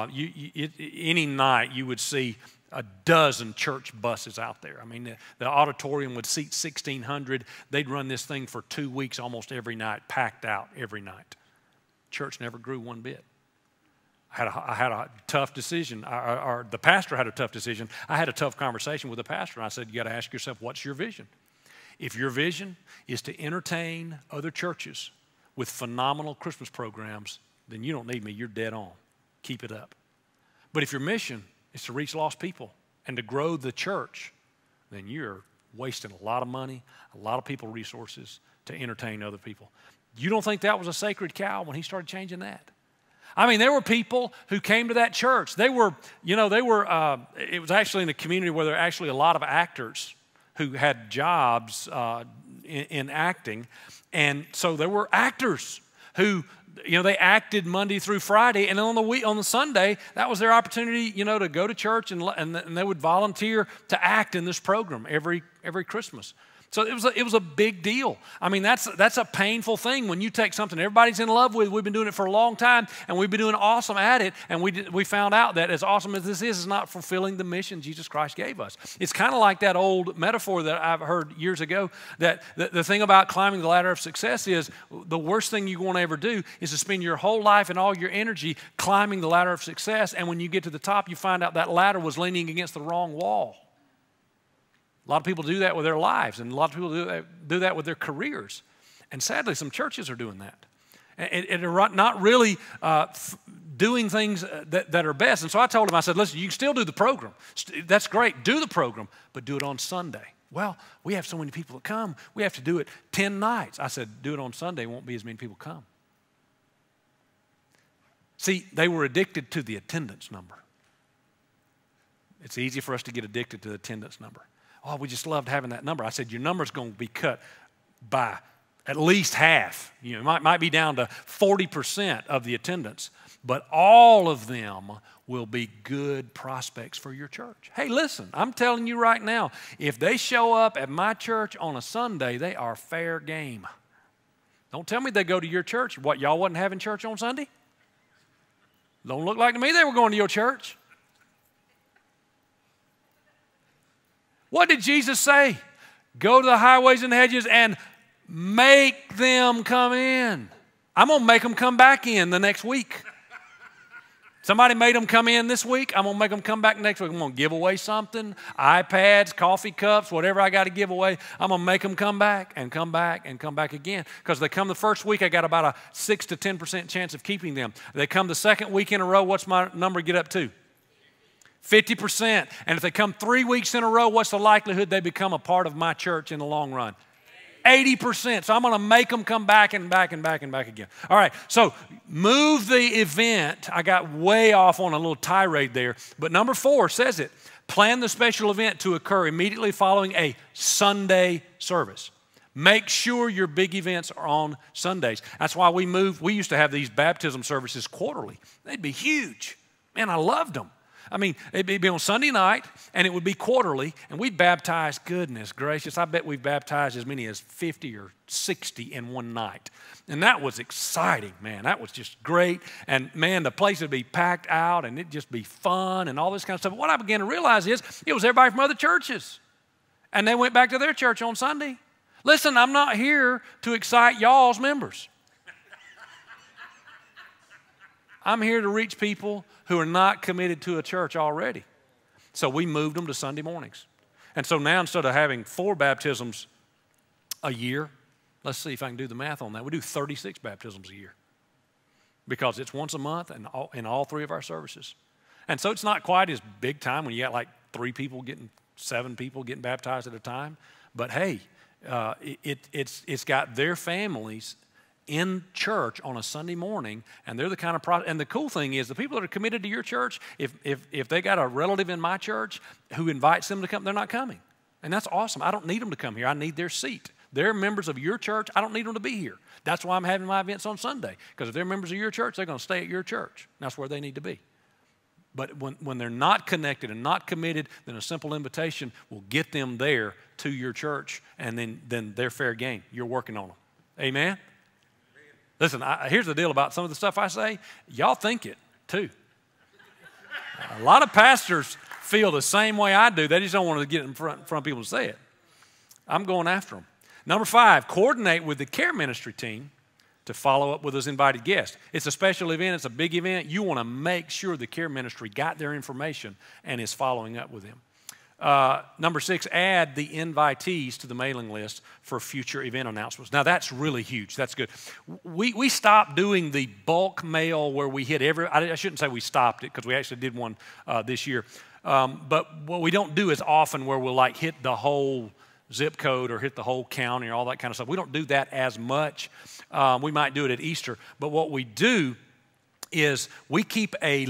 any night, you would see a dozen church buses out there. I mean, the auditorium would seat 1,600. They'd run this thing for 2 weeks almost every night, packed out every night. Church never grew one bit. I had a tough decision, or the pastor had a tough decision. I had a tough conversation with the pastor, and I said, you got to ask yourself, what's your vision? If your vision is to entertain other churches with phenomenal Christmas programs, then you don't need me. You're dead on. Keep it up. But if your mission is to reach lost people and to grow the church, then you're wasting a lot of money, a lot of people resources to entertain other people. You don't think that was a sacred cow when he started changing that? I mean, there were people who came to that church. It was actually in a community where there were actually a lot of actors who had jobs in acting. And so there were actors who, they acted Monday through Friday, and then on the Sunday, that was their opportunity, to go to church and they would volunteer to act in this program every Christmas. So it was a big deal. I mean, that's a painful thing when you take something everybody's in love with. We've been doing it for a long time, and we've been doing awesome at it, and we found out that as awesome as this is, it's not fulfilling the mission Jesus Christ gave us. It's kind of like that old metaphor that I've heard years ago, that the thing about climbing the ladder of success is the worst thing you want to ever do is to spend your whole life and all your energy climbing the ladder of success, and when you get to the top, you find out that ladder was leaning against the wrong wall. A lot of people do that with their lives, and a lot of people do that with their careers. And sadly, some churches are doing that. And are not really doing things that are best. And so I told him, I said, listen, you can still do the program. That's great. Do the program, but do it on Sunday. Well, we have so many people that come. We have to do it 10 nights. I said, do it on Sunday. Won't be as many people come. See, they were addicted to the attendance number. It's easy for us to get addicted to the attendance number. Oh, we just loved having that number. I said, your number's going to be cut by at least half. It might be down to 40% of the attendance, but all of them will be good prospects for your church. Hey, listen, I'm telling you right now, if they show up at my church on a Sunday, they are fair game. Don't tell me they go to your church. What, y'all wasn't having church on Sunday? Don't look like to me they were going to your church. What did Jesus say? Go to the highways and hedges and make them come in. I'm going to make them come back in the next week. Somebody made them come in this week. I'm going to make them come back next week. I'm going to give away something, iPads, coffee cups, whatever I got to give away. I'm going to make them come back and come back and come back again. Because they come the first week, I got about a 6 to 10% chance of keeping them. They come the second week in a row, what's my number get up to? 50%. And if they come 3 weeks in a row, what's the likelihood they become a part of my church in the long run? 80%. So I'm going to make them come back and back and back and back again. All right, so move the event. I got way off on a little tirade there. But number 4 says it. Plan the special event to occur immediately following a Sunday service. Make sure your big events are on Sundays. That's why we used to have these baptism services quarterly. They'd be huge. Man, I loved them. I mean, it'd be on Sunday night, and it would be quarterly, and we'd baptize, goodness gracious, I bet we've baptized as many as 50 or 60 in one night. And that was exciting, man. That was just great. And, man, the place would be packed out, and it'd just be fun and all this kind of stuff. But what I began to realize is it was everybody from other churches, and they went back to their church on Sunday. Listen, I'm not here to excite y'all's members. I'm here to reach people who are not committed to a church already. So we moved them to Sunday mornings. And so now instead of having 4 baptisms a year, let's see if I can do the math on that. We do 36 baptisms a year because it's once a month in all 3 of our services. And so it's not quite as big time when you got like 7 people getting baptized at a time. But hey, it's got their families in church on a Sunday morning, and they're the kind of and the cool thing is the people that are committed to your church, if they got a relative in my church who invites them to come, they're not coming. And that's awesome. I don't need them to come here. I need their seat. They're members of your church. I don't need them to be here. That's why I'm having my events on Sunday, because if they're members of your church, they're going to stay at your church. That's where they need to be. But when they're not connected and not committed, then a simple invitation will get them there to your church, and then they're fair game. You're working on them. Amen? Listen, here's the deal about some of the stuff I say. Y'all think it, too. A lot of pastors feel the same way I do. They just don't want to get in front of people to say it. I'm going after them. Number 5, coordinate with the care ministry team to follow up with those invited guests. It's a special event. It's a big event. You want to make sure the care ministry got their information and is following up with them. Number 6, add the invitees to the mailing list for future event announcements. Now, that's really huge. That's good. We stopped doing the bulk mail where we hit I shouldn't say we stopped it, because we actually did one this year. But what we don't do as often where we'll like hit the whole zip code or hit the whole county or all that kind of stuff. We don't do that as much. We might do it at Easter. But what we do is we keep a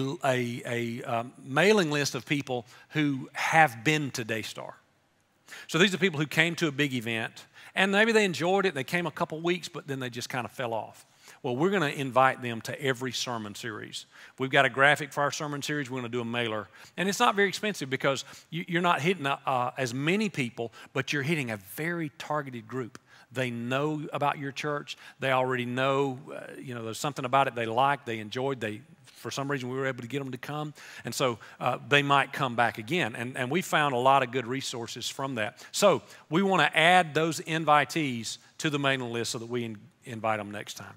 mailing list of people who have been to Daystar. So these are people who came to a big event, and maybe they enjoyed it, they came a couple weeks, but then they just kind of fell off. Well, we're going to invite them to every sermon series. We've got a graphic for our sermon series. We're going to do a mailer. And it's not very expensive, because you're not hitting as many people, but you're hitting a very targeted group. They know about your church. They already know, there's something about it they like, they enjoyed. For some reason, we were able to get them to come. And so they might come back again. And we found a lot of good resources from that. So we want to add those invitees to the mailing list so that we invite them next time.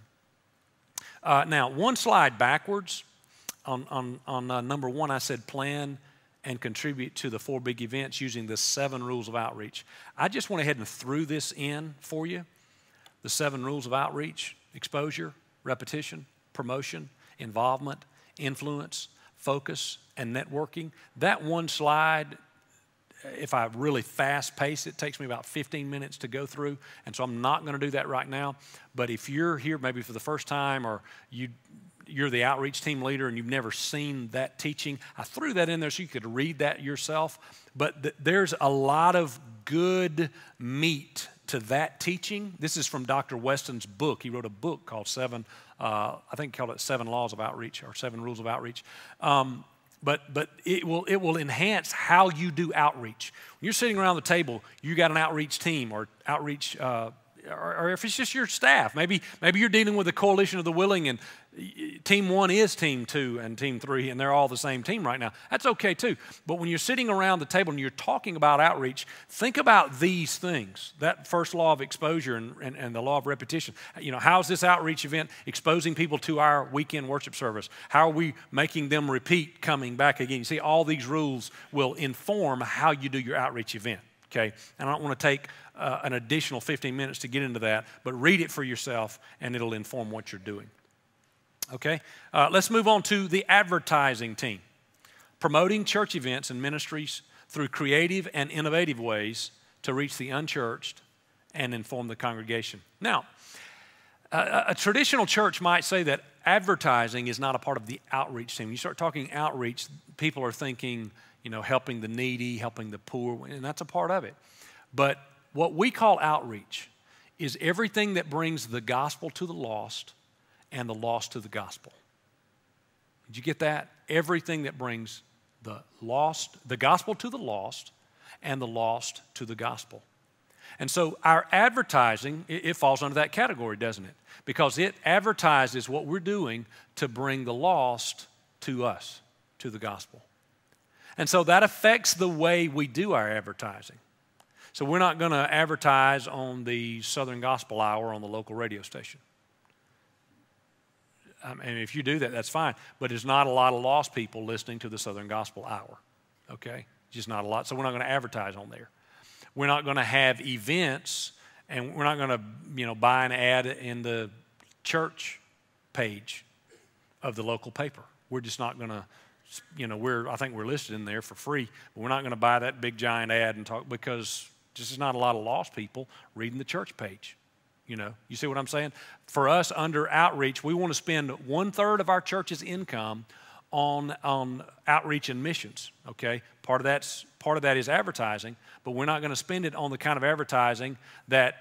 Now, one slide backwards on number 1, I said plan and contribute to the 4 big events using the 7 rules of outreach. I just went ahead and threw this in for you. The 7 rules of outreach: exposure, repetition, promotion, involvement, influence, focus, and networking. That one slide, if I really fast pace it, takes me about 15 minutes to go through, and so I'm not going to do that right now. But if you're here maybe for the first time, or you're the outreach team leader and you've never seen that teaching, I threw that in there so you could read that yourself. But there's a lot of good meat to that teaching. This is from Dr. Weston's book. He wrote a book called I think he called it 7 Laws of Outreach, or 7 Rules of Outreach. But it will enhance how you do outreach. When you're sitting around the table, you got an outreach team or outreach, or if it's just your staff. Maybe you're dealing with a coalition of the willing, and team 1 is team 2 and team 3, and they're all the same team right now. That's okay too. But when you're sitting around the table and you're talking about outreach, think about these things. That first law of exposure and the law of repetition. How's this outreach event exposing people to our weekend worship service? How are we making them repeat coming back again? You see, all these rules will inform how you do your outreach event. Okay, and I don't want to take an additional 15 minutes to get into that, but read it for yourself and it'll inform what you're doing. Okay, let's move on to the advertising team. Promoting church events and ministries through creative and innovative ways to reach the unchurched and inform the congregation. Now, a traditional church might say that advertising is not a part of the outreach team. When you start talking outreach, people are thinking, helping the needy, helping the poor, and that's a part of it. But what we call outreach is everything that brings the gospel to the lost and the lost to the gospel. Did you get that? Everything that brings the gospel to the lost, and the lost to the gospel. And so our advertising, it falls under that category, doesn't it? Because it advertises what we're doing to bring the lost to us, to the gospel. And so that affects the way we do our advertising. So we're not going to advertise on the Southern Gospel Hour on the local radio station. And if you do that, that's fine. But there's not a lot of lost people listening to the Southern Gospel Hour, okay? Just not a lot. So we're not going to advertise on there. We're not going to have events, and we're not going to, buy an ad in the church page of the local paper. We're just not going to, I think we're listed in there for free, but we're not going to buy that big giant ad and talk, because just is not a lot of lost people reading the church page. You see what I'm saying? For us, under outreach, we want to spend 1/3 of our church's income on outreach and missions, okay? Part of that is advertising, but we're not going to spend it on the kind of advertising that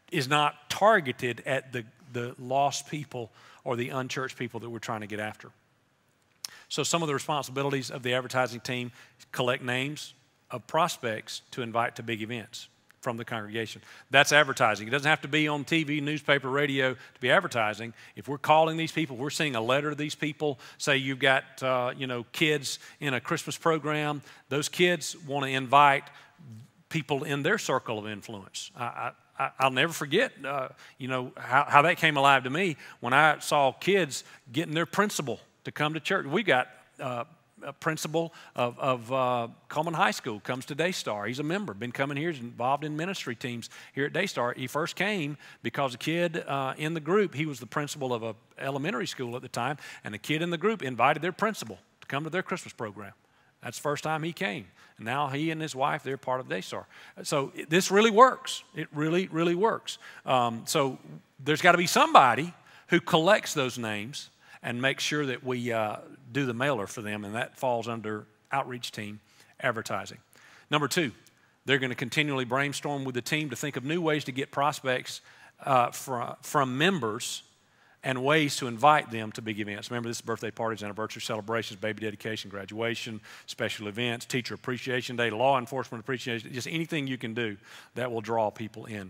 is not targeted at the lost people or the unchurched people that we're trying to get after. So some of the responsibilities of the advertising team: collect names of prospects to invite to big events from the congregation. That's advertising. It doesn't have to be on TV, newspaper, radio to be advertising. If we're calling these people, we're sending a letter to these people. Say you've got kids in a Christmas program. Those kids want to invite people in their circle of influence. I'll never forget, how that came alive to me when I saw kids getting their principal to come to church. We got a principal of Coleman High School comes to Daystar. He's a member, been coming here, he's involved in ministry teams here at Daystar. He first came because a kid in the group, he was the principal of an elementary school at the time, and a kid in the group invited their principal to come to their Christmas program. That's the first time he came. And now he and his wife, they're part of Daystar. So this really works. It really, really works. So there's got to be somebody who collects those names and makes sure that we do the mailer for them, and that falls under outreach team advertising. Number 2, they're going to continually brainstorm with the team to think of new ways to get prospects from members and ways to invite them to big events. Remember, this is birthday parties, anniversary celebrations, baby dedication, graduation, special events, teacher appreciation day, law enforcement appreciation, just anything you can do that will draw people in.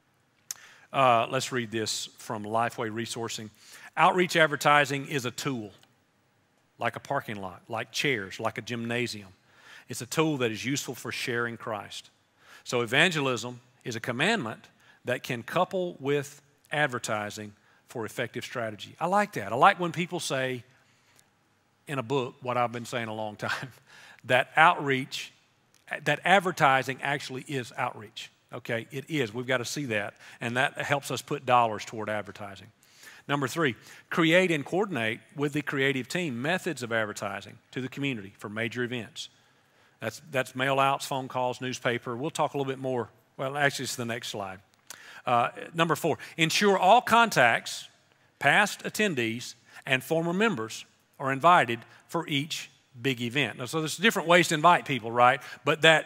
Let's read this from Lifeway Resourcing. Outreach advertising is a tool, like a parking lot, like chairs, like a gymnasium. It's a tool that is useful for sharing Christ. So evangelism is a commandment that can couple with advertising for effective strategy. I like that. I like when people say in a book what I've been saying a long time, that outreach, that advertising actually is outreach. Okay, it is. We've got to see that, and that helps us put dollars toward advertising. Number 3, create and coordinate with the creative team methods of advertising to the community for major events. That's mail outs, phone calls, newspaper. We'll talk a little bit more. Well, actually, it's the next slide. Number 4, ensure all contacts, past attendees, and former members are invited for each big event. Now, so there's different ways to invite people, right? But that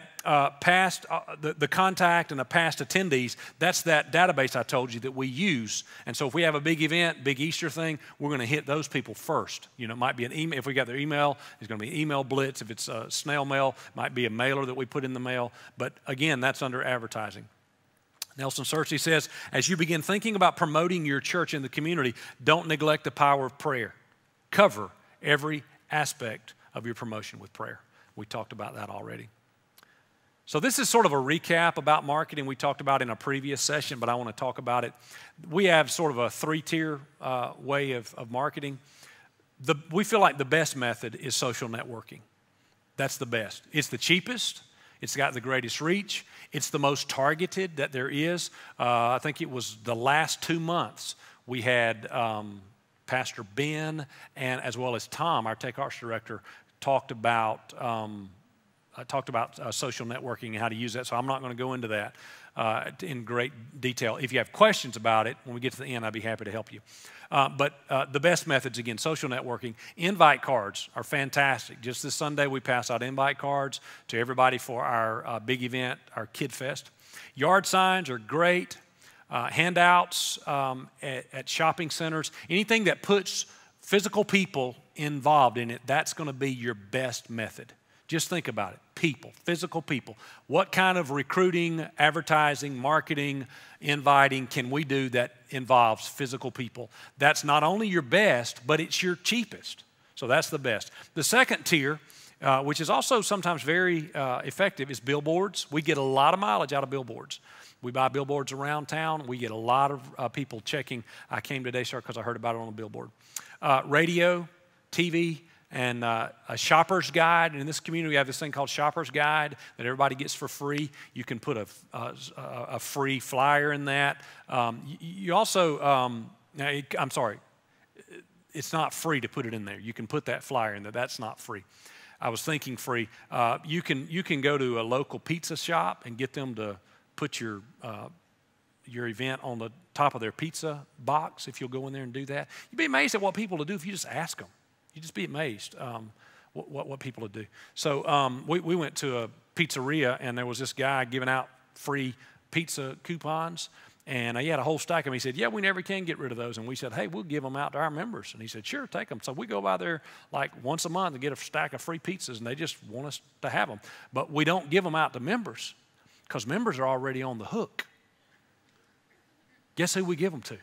the contact and the past attendees, that's that database I told you that we use. And so if we have a big event, big Easter thing, we're going to hit those people first. It might be an email. If we got their email, it's going to be an email blitz. If it's a snail mail, it might be a mailer that we put in the mail. But again, that's under advertising. Nelson Searcy says, as you begin thinking about promoting your church in the community, don't neglect the power of prayer. Cover every aspect of your promotion with prayer. We talked about that already. So this is sort of a recap about marketing we talked about in a previous session, but I want to talk about it. We have sort of a 3-tier way of marketing. We feel like the best method is social networking. That's the best. It's the cheapest. It's got the greatest reach. It's the most targeted that there is. I think it was the last 2 months we had Pastor Ben and as well as Tom, our Take Arts director, talked about social networking and how to use that. So I'm not going to go into that in great detail. If you have questions about it, when we get to the end, I'd be happy to help you. But the best methods, again, social networking. Invite cards are fantastic. Just this Sunday, we pass out invite cards to everybody for our big event, our Kid Fest. Yard signs are great. Handouts at shopping centers. Anything that puts physical people involved in it, that's going to be your best method. Just think about it. People, physical people. What kind of recruiting, advertising, marketing, inviting can we do that involves physical people? That's not only your best, but it's your cheapest. So that's the best. The second tier, which is also sometimes very effective, is billboards. We get a lot of mileage out of billboards. We buy billboards around town. We get a lot of people checking. I came to Daystar because I heard about it on a billboard. Radio, TV, and a shopper's guide. And in this community, we have this thing called shopper's guide that everybody gets for free. You can put a free flyer in that. You also, I'm sorry, it's not free to put it in there. You can put that flyer in there. That's not free. I was thinking free. You can go to a local pizza shop and get them to put your event on the top of their pizza box if you'll go in there and do that. You'd be amazed at what people will do if you just ask them. You'd just be amazed what people will do. So we went to a pizzeria, and there was this guy giving out free pizza coupons. And he had a whole stack of them. He said, yeah, we never can get rid of those. And we said, hey, we'll give them out to our members. And he said, sure, take them. So we go by there like once a month and get a stack of free pizzas, and they just want us to have them. But we don't give them out to members because members are already on the hook. Guess who we give them to?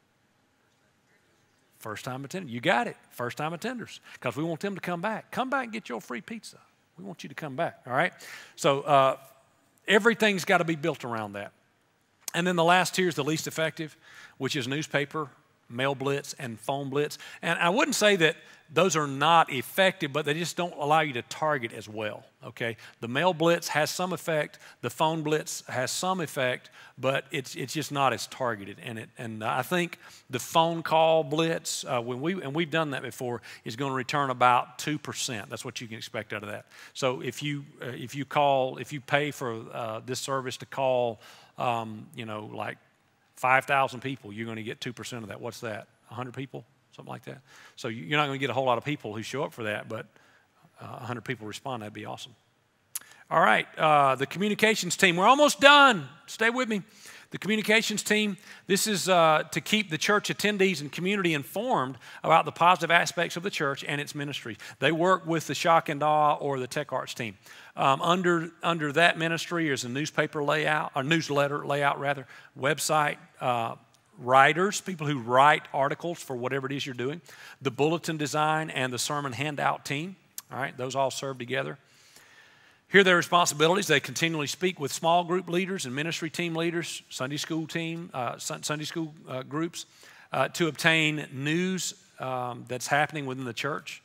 First-time attenders. You got it. First-time attenders, because we want them to come back. Come back and get your free pizza. We want you to come back, all right? So everything's got to be built around that. And then the last tier is the least effective, which is newspaper, mail blitz, and phone blitz. And I wouldn't say that those are not effective, but they just don't allow you to target as well, okay? The mail blitz has some effect. The phone blitz has some effect, but it's just not as targeted. And I think the phone call blitz, we've done that before, is going to return about 2%. That's what you can expect out of that. So if you pay for this service to call, like 5,000 people, you're going to get 2% of that. What's that? 100 people? Something like that. So you're not going to get a whole lot of people who show up for that, but 100 people respond. That'd be awesome. All right, the communications team. We're almost done. Stay with me. The communications team, this is to keep the church attendees and community informed about the positive aspects of the church and its ministry. They work with the Shock and Awe or the Tech Arts team. Under that ministry is a newspaper layout, or newsletter layout rather, website, writers, people who write articles for whatever it is you're doing, the bulletin design, and the sermon handout team. All right, those all serve together. Here are their responsibilities. They continually speak with small group leaders and ministry team leaders, Sunday school team, Sunday school groups, to obtain news that's happening within the church.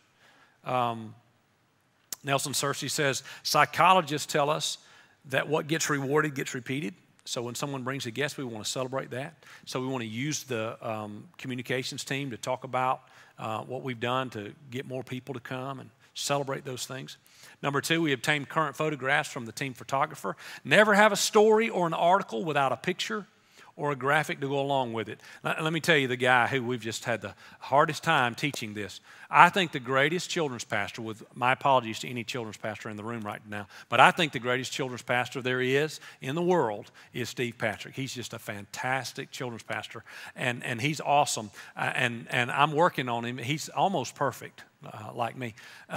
Nelson Searcy says, psychologists tell us that what gets rewarded gets repeated. So when someone brings a guest, we want to celebrate that. So we want to use the communications team to talk about what we've done to get more people to come and celebrate those things. Number 2, we obtain current photographs from the team photographer. Never have a story or an article without a picture or a graphic to go along with it. Let me tell you, the guy who we've just had the hardest time teaching this, I think the greatest children's pastor, with my apologies to any children's pastor in the room right now, but I think the greatest children's pastor there is in the world is Steve Patrick. He's just a fantastic children's pastor, and he's awesome, and I'm working on him. He's almost perfect. Like me.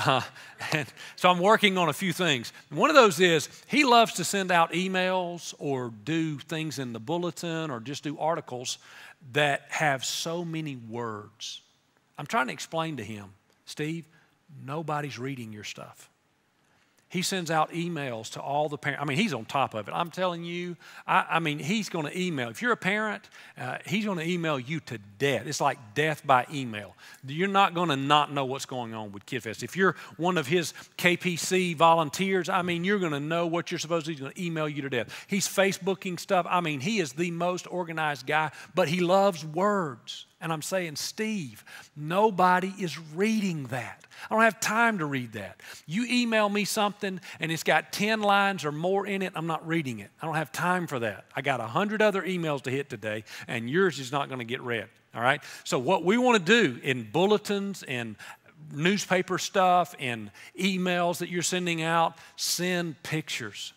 And so I'm working on a few things. One of those is he loves to send out emails or do things in the bulletin or just do articles that have so many words. I'm trying to explain to him, Steve, nobody's reading your stuff. He sends out emails to all the parents. I mean, he's on top of it. I'm telling you, I mean, he's going to email. If you're a parent, he's going to email you to death. It's like death by email. You're not going to not know what's going on with KidFest. If you're one of his KPC volunteers, I mean, you're going to know what you're supposed to do. He's going to email you to death. He's Facebooking stuff. I mean, he is the most organized guy, but he loves words. And I'm saying, Steve, nobody is reading that. I don't have time to read that. You email me something and it's got 10 lines or more in it, I'm not reading it. I don't have time for that. I got 100 other emails to hit today, and yours is not going to get read, all right? So what we want to do in bulletins and newspaper stuff and emails that you're sending out, send pictures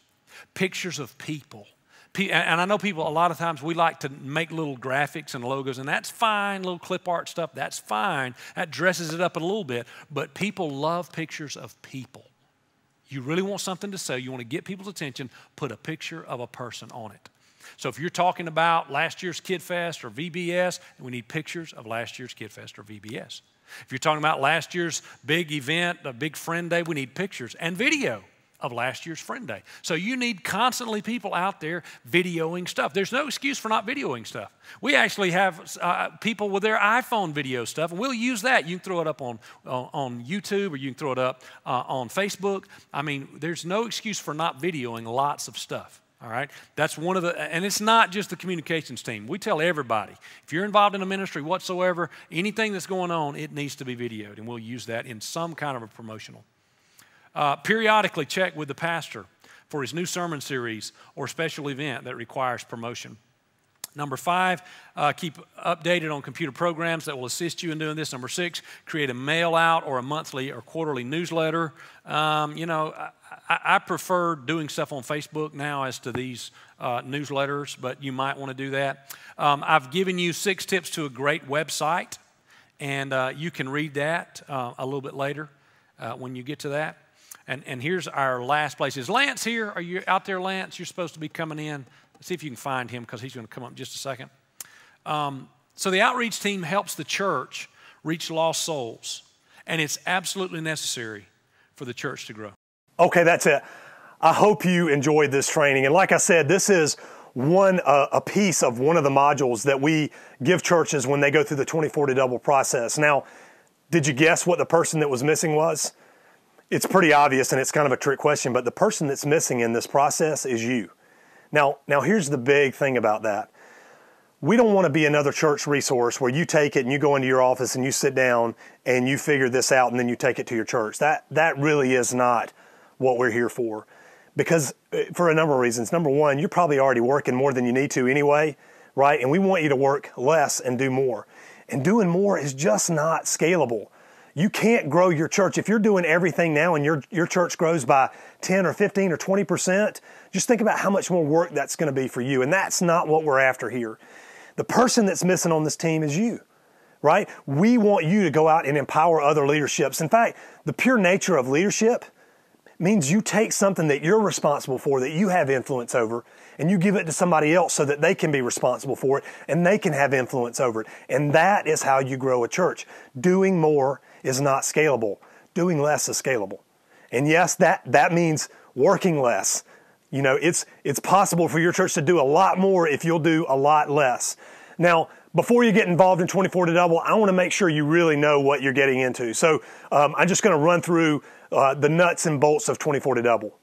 of people. And I know people, a lot of times we like to make little graphics and logos, and that's fine, little clip art stuff, that's fine. That dresses it up a little bit, but people love pictures of people. You really want something to say, you want to get people's attention, put a picture of a person on it. So if you're talking about last year's Kid Fest or VBS, we need pictures of last year's Kid Fest or VBS. If you're talking about last year's big event, a big friend day, we need pictures and video of last year's friend day. So you need constantly people out there videoing stuff. There's no excuse for not videoing stuff. We actually have people with their iPhone video stuff, and we'll use that. You can throw it up on YouTube, or you can throw it up on Facebook. I mean, there's no excuse for not videoing lots of stuff. All right, that's one of the, and it's not just the communications team. We tell everybody, if you're involved in a ministry whatsoever, anything that's going on, it needs to be videoed, and we'll use that in some kind of a promotional. Periodically check with the pastor for his new sermon series or special event that requires promotion. Number 5, keep updated on computer programs that will assist you in doing this. Number 6, create a mail out or a monthly or quarterly newsletter. You know, I prefer doing stuff on Facebook now as to these newsletters, but you might want to do that. I've given you 6 tips to a great website, and you can read that a little bit later when you get to that. And here's our last place. Is Lance here? Are you out there, Lance? You're supposed to be coming in. Let's see if you can find him, because he's going to come up in just a second. So the outreach team helps the church reach lost souls, and it's absolutely necessary for the church to grow. Okay, that's it. I hope you enjoyed this training. And like I said, this is a piece of one of the modules that we give churches when they go through the 20/40 double process. Now, did you guess what the person that was missing was? It's pretty obvious, and it's kind of a trick question, but the person that's missing in this process is you. Now here's the big thing about that. We don't want to be another church resource where you take it and you go into your office and you sit down and you figure this out and then you take it to your church. That really is not what we're here for, because for a number of reasons. Number one, you're probably already working more than you need to anyway, right? And we want you to work less and do more. And doing more is just not scalable. You can't grow your church. If you're doing everything now and your church grows by 10 or 15 or 20%, just think about how much more work that's going to be for you. And that's not what we're after here. The person that's missing on this team is you, right? We want you to go out and empower other leaderships. In fact, the pure nature of leadership means you take something that you're responsible for, that you have influence over, and you give it to somebody else so that they can be responsible for it and they can have influence over it. And that is how you grow a church. Doing more is not scalable. Doing less is scalable. And yes, that means working less. You know, it's possible for your church to do a lot more if you'll do a lot less. Now, before you get involved in 20/40 double, I want to make sure you really know what you're getting into. So I'm just going to run through the nuts and bolts of 20/40 double.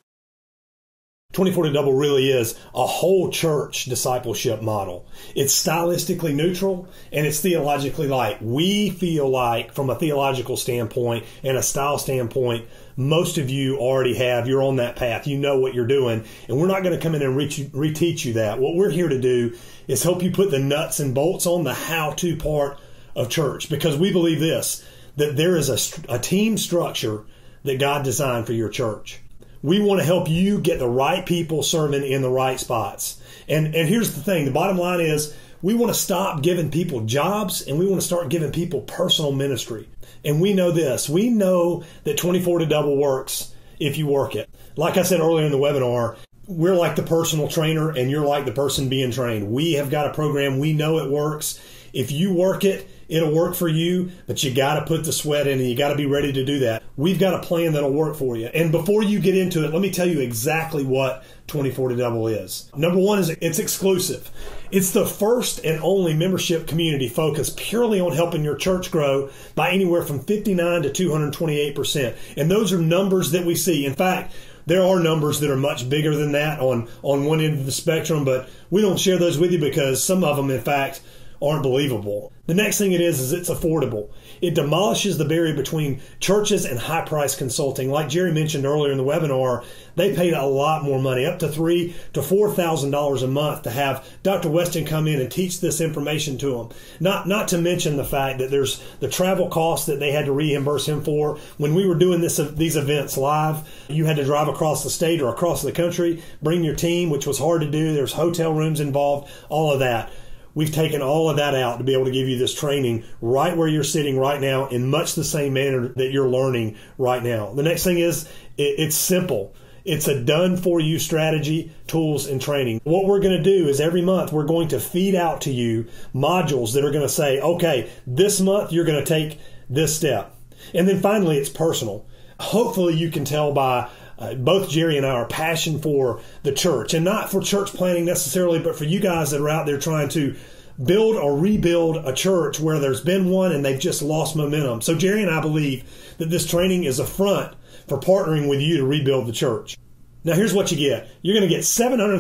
20/40 double really is a whole church discipleship model. It's stylistically neutral and it's theologically light. We feel like, from a theological standpoint and a style standpoint, most of you already have. You're on that path. You know what you're doing. And we're not going to come in and reteach you that. What we're here to do is help you put the nuts and bolts on, the how-to part of church. Because we believe this, that there is a team structure that God designed for your church. We want to help you get the right people serving in the right spots. And here's the thing. The bottom line is we want to stop giving people jobs and we want to start giving people personal ministry. And we know this. We know that 20/40 double works if you work it. Like I said earlier in the webinar, we're like the personal trainer and you're like the person being trained. We have got a program. We know it works. If you work it, it'll work for you, but you got to put the sweat in and you got to be ready to do that. We've got a plan that'll work for you. And before you get into it, let me tell you exactly what 20/40 double is. Number one is it's exclusive. It's the first and only membership community focused purely on helping your church grow by anywhere from 59 to 228%. And those are numbers that we see. In fact, there are numbers that are much bigger than that on one end of the spectrum, but we don't share those with you because some of them, in fact, aren't believable. The next thing it is it's affordable. It demolishes the barrier between churches and high-price consulting. Like Jerry mentioned earlier in the webinar, they paid a lot more money, up to $3,000 to $4,000 a month, to have Dr. Weston come in and teach this information to them. Not to mention the fact that there's the travel costs that they had to reimburse him for. When we were doing these events live, you had to drive across the state or across the country, bring your team, which was hard to do. There's hotel rooms involved, all of that. We've taken all of that out to be able to give you this training right where you're sitting right now in much the same manner that you're learning right now. The next thing is it's simple. It's a done-for-you strategy, tools, and training. What we're going to do is every month we're going to feed out to you modules that are going to say, okay, this month you're going to take this step. And then finally, it's personal. Hopefully you can tell by both Jerry and I are passion for the church, and not for church planning necessarily, but for you guys that are out there trying to build or rebuild a church where there's been one and they've just lost momentum. So Jerry and I believe that this training is a front for partnering with you to rebuild the church. Now here's what you get. You're going to get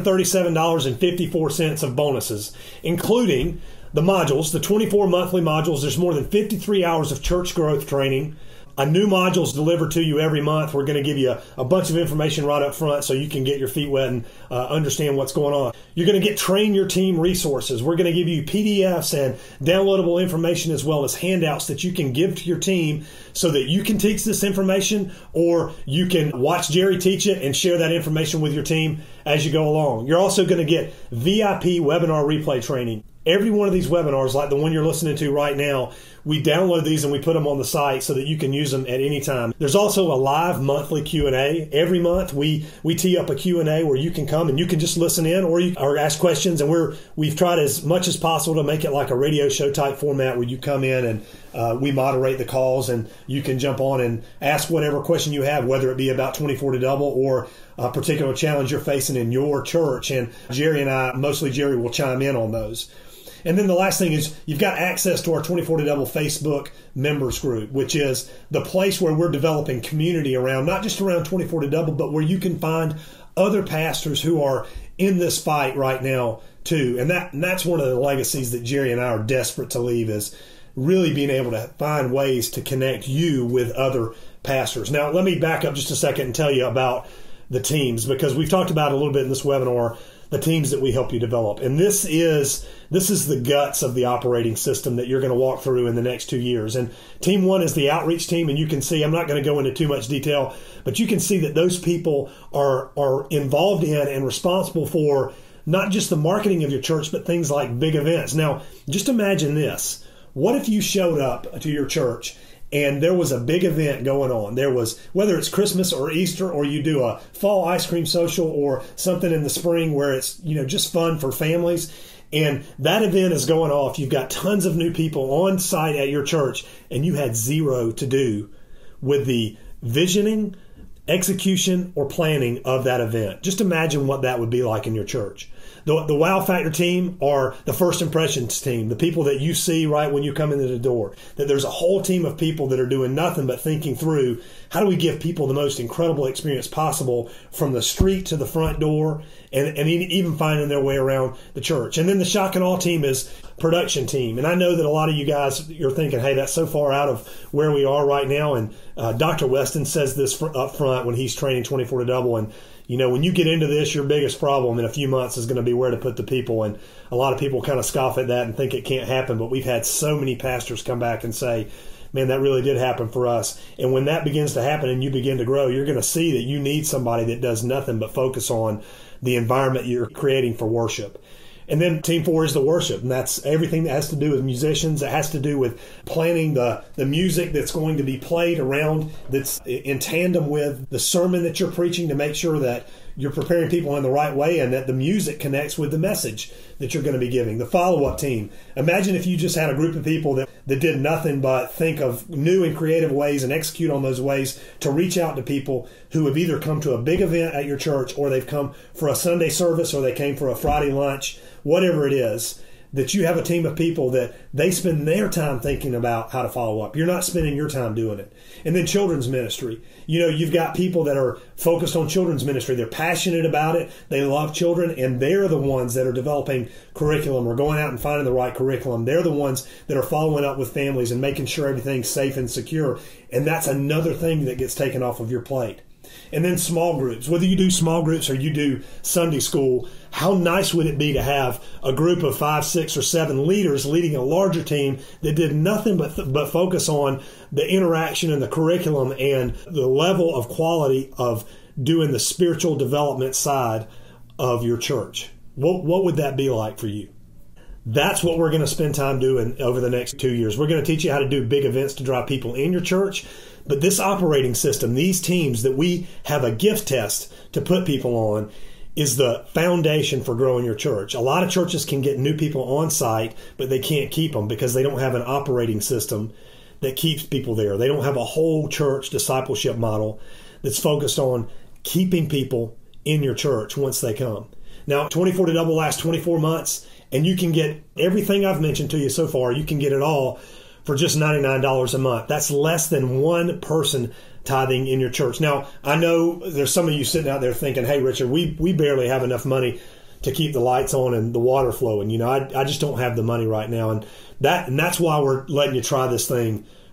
$737.54 of bonuses, including the modules, the 24 monthly modules. There's more than 53 hours of church growth training, A new module is delivered to you every month. We're going to give you a bunch of information right up front so you can get your feet wet and understand what's going on. You're going to get Train Your Team resources. We're going to give you PDFs and downloadable information as well as handouts that you can give to your team so that you can teach this information, or you can watch Jerry teach it and share that information with your team as you go along. You're also going to get VIP webinar replay training. Every one of these webinars, like the one you're listening to right now, we download these and we put them on the site so that you can use them at any time. There's also a live monthly Q&A. Every month we tee up a Q&A where you can come and you can just listen in or ask questions. And we've tried as much as possible to make it like a radio show type format where you come in and we moderate the calls and you can jump on and ask whatever question you have, whether it be about 24 to double or a particular challenge you're facing in your church. And Jerry and I, mostly Jerry, will chime in on those. And then the last thing is you've got access to our 24 to double Facebook members group, which is the place where we're developing community around, not just around 24 to double, but where you can find other pastors who are in this fight right now too. And that's one of the legacies that Jerry and I are desperate to leave, is really being able to find ways to connect you with other pastors. Now, let me back up just a second and tell you about the teams, because we've talked about a little bit in this webinar, the teams that we help you develop. And this is the guts of the operating system that you're going to walk through in the next 2 years. And team 1 is the outreach team. And you can see, I'm not going to go into too much detail, but you can see that those people are involved in and responsible for not just the marketing of your church, but things like big events. Now, just imagine this. What if you showed up to your church and there was a big event going on? There was, whether it's Christmas or Easter, or you do a fall ice cream social or something in the spring where it's, just fun for families, and that event is going off. You've got tons of new people on site at your church, and you had zero to do with the visioning, execution, or planning of that event. Just imagine what that would be like in your church. The Wow Factor team are the first impressions team, the people that you see right when you come into the door. That there's a whole team of people that are doing nothing but thinking through, how do we give people the most incredible experience possible from the street to the front door, and even finding their way around the church. And then the shock and awe team is production team. And I know that a lot of you guys, you're thinking, hey, that's so far out of where we are right now. And Dr. Weston says this up front when he's training 24 to double. And when you get into this, your biggest problem in a few months is going to be where to put the people. And a lot of people kind of scoff at that and think it can't happen. But we've had so many pastors come back and say, man, that really did happen for us. And when that begins to happen and you begin to grow, you're going to see that you need somebody that does nothing but focus on the environment you're creating for worship. And then team 4 is the worship, and that's everything that has to do with musicians. It has to do with planning the music that's going to be played around, that's in tandem with the sermon that you're preaching, to make sure that you're preparing people in the right way and that the music connects with the message that you're going to be giving. The follow-up team. Imagine if you just had a group of people that did nothing but think of new and creative ways and execute on those ways to reach out to people who have either come to a big event at your church, or they've come for a Sunday service, or they came for a Friday lunch, whatever it is, that you have a team of people that they spend their time thinking about how to follow up. You're not spending your time doing it. And then children's ministry. You've got people that are focused on children's ministry. They're passionate about it. They love children, and they're the ones that are developing curriculum or going out and finding the right curriculum. They're the ones that are following up with families and making sure everything's safe and secure. And that's another thing that gets taken off of your plate. And then small groups. Whether you do small groups or you do Sunday school, how nice would it be to have a group of 5, 6, or 7 leaders leading a larger team that did nothing but focus on the interaction and the curriculum and the level of quality of doing the spiritual development side of your church? What would that be like for you? That's what we're going to spend time doing over the next 2 years. We're going to teach you how to do big events to draw people in your church. But this operating system, these teams that we have a gift test to put people on, is the foundation for growing your church. A lot of churches can get new people on site, but they can't keep them because they don't have an operating system that keeps people there. They don't have a whole church discipleship model that's focused on keeping people in your church once they come. Now, 24 to double lasts 24 months, and you can get everything I've mentioned to you so far. You can get it all for just $99 a month. That's less than one person tithing in your church. Now, I know there's some of you sitting out there thinking, hey, Richard, we barely have enough money to keep the lights on and the water flowing. I just don't have the money right now. And that's why we're letting you try this thing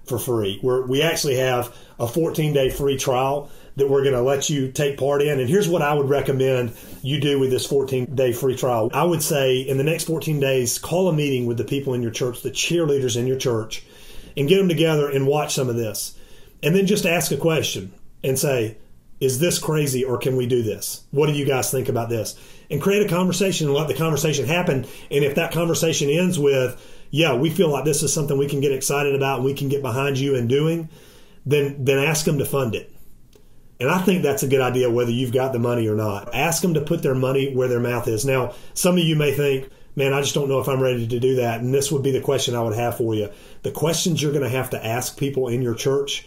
for free. We actually have a 14-day free trial that we're going to let you take part in. And here's what I would recommend you do with this 14-day free trial. I would say in the next 14 days, call a meeting with the people in your church, the cheerleaders in your church, and get them together and watch some of this. And then just ask a question and say, is this crazy or can we do this? What do you guys think about this? And create a conversation and let the conversation happen. And if that conversation ends with, yeah, we feel like this is something we can get excited about and we can get behind you in doing, then ask them to fund it. And I think that's a good idea whether you've got the money or not. Ask them to put their money where their mouth is. Now, some of you may think, man, I just don't know if I'm ready to do that. And this would be the question I would have for you. The questions you're going to have to ask people in your church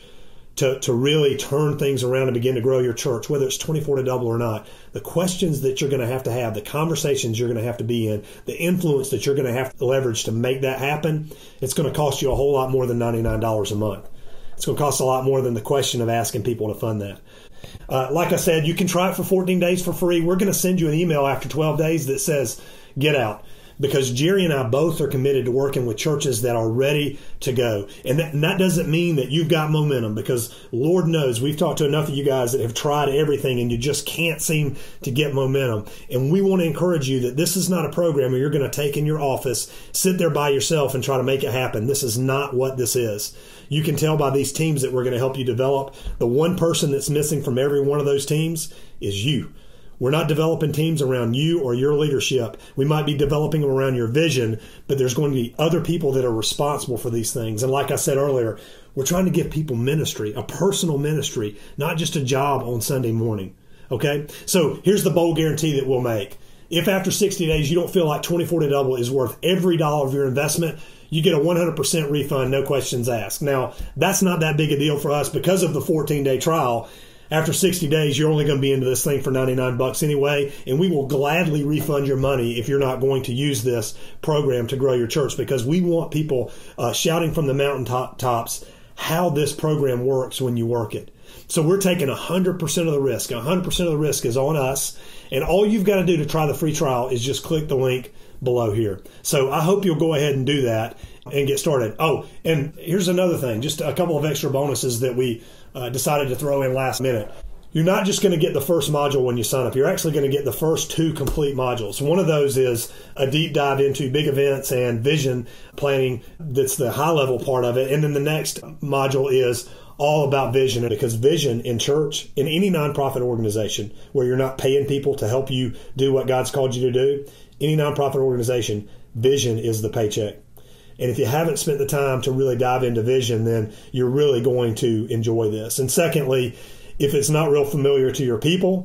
to really turn things around and begin to grow your church, whether it's 24 to double or not, the questions that you're going to have, the conversations you're going to have to be in, the influence that you're going to have to leverage to make that happen, it's going to cost you a whole lot more than $99 a month. It's going to cost a lot more than the question of asking people to fund that. Like I said, you can try it for 14 days for free. We're going to send you an email after 12 days that says, get out. Because Jerry and I both are committed to working with churches that are ready to go. And that doesn't mean that you've got momentum, because Lord knows we've talked to enough of you guys that have tried everything and you just can't seem to get momentum. And we want to encourage you that this is not a program where you're going to take in your office, sit there by yourself and try to make it happen. This is not what this is. You can tell by these teams that we're going to help you develop. The one person that's missing from every one of those teams is you. We're not developing teams around you or your leadership. We might be developing them around your vision, but there's going to be other people that are responsible for these things. And like I said earlier, we're trying to give people ministry, a personal ministry, not just a job on Sunday morning. Okay? So here's the bold guarantee that we'll make. If after 60 days you don't feel like 24 to double is worth every dollar of your investment, you get a 100% refund, no questions asked. Now, that's not that big a deal for us because of the 14-day trial. After 60 days, you're only going to be into this thing for $99 anyway, and we will gladly refund your money if you're not going to use this program to grow your church, because we want people shouting from the mountaintops how this program works when you work it. So we're taking 100% of the risk. 100% of the risk is on us, and all you've got to do to try the free trial is just click the link below here. So I hope you'll go ahead and do that and get started. Oh, and here's another thing, just a couple of extra bonuses that we decided to throw in last minute. You're not just going to get the first module when you sign up. You're actually going to get the first 2 complete modules. One of those is a deep dive into big events and vision planning. That's the high level part of it. And then the next module is all about vision, because vision in church, in any nonprofit organization where you're not paying people to help you do what God's called you to do, any nonprofit organization, vision is the paycheck. And if you haven't spent the time to really dive into vision, then you're really going to enjoy this. And secondly, if it's not real familiar to your people,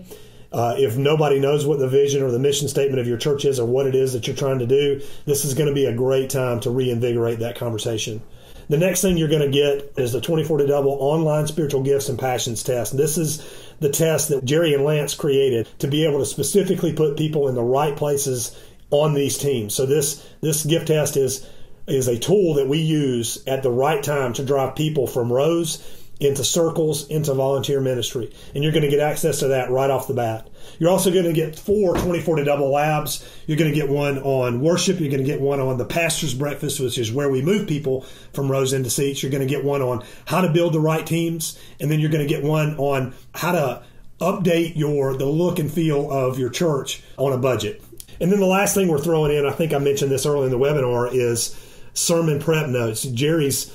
if nobody knows what the vision or the mission statement of your church is or what it is that you're trying to do, this is going to be a great time to reinvigorate that conversation. The next thing you're going to get is the 24 to double online spiritual gifts and passions test. This is the test that Jerry and Lance created to be able to specifically put people in the right places on these teams. So this gift test is a tool that we use at the right time to drive people from rows into circles, into volunteer ministry. And you're going to get access to that right off the bat. You're also going to get 4 24 to double labs. You're going to get one on worship. You're going to get one on the pastor's breakfast, which is where we move people from rows into seats. You're going to get one on how to build the right teams. And then you're going to get one on how to update the look and feel of your church on a budget. And then the last thing we're throwing in, I think I mentioned this early in the webinar, is sermon prep notes. Jerry's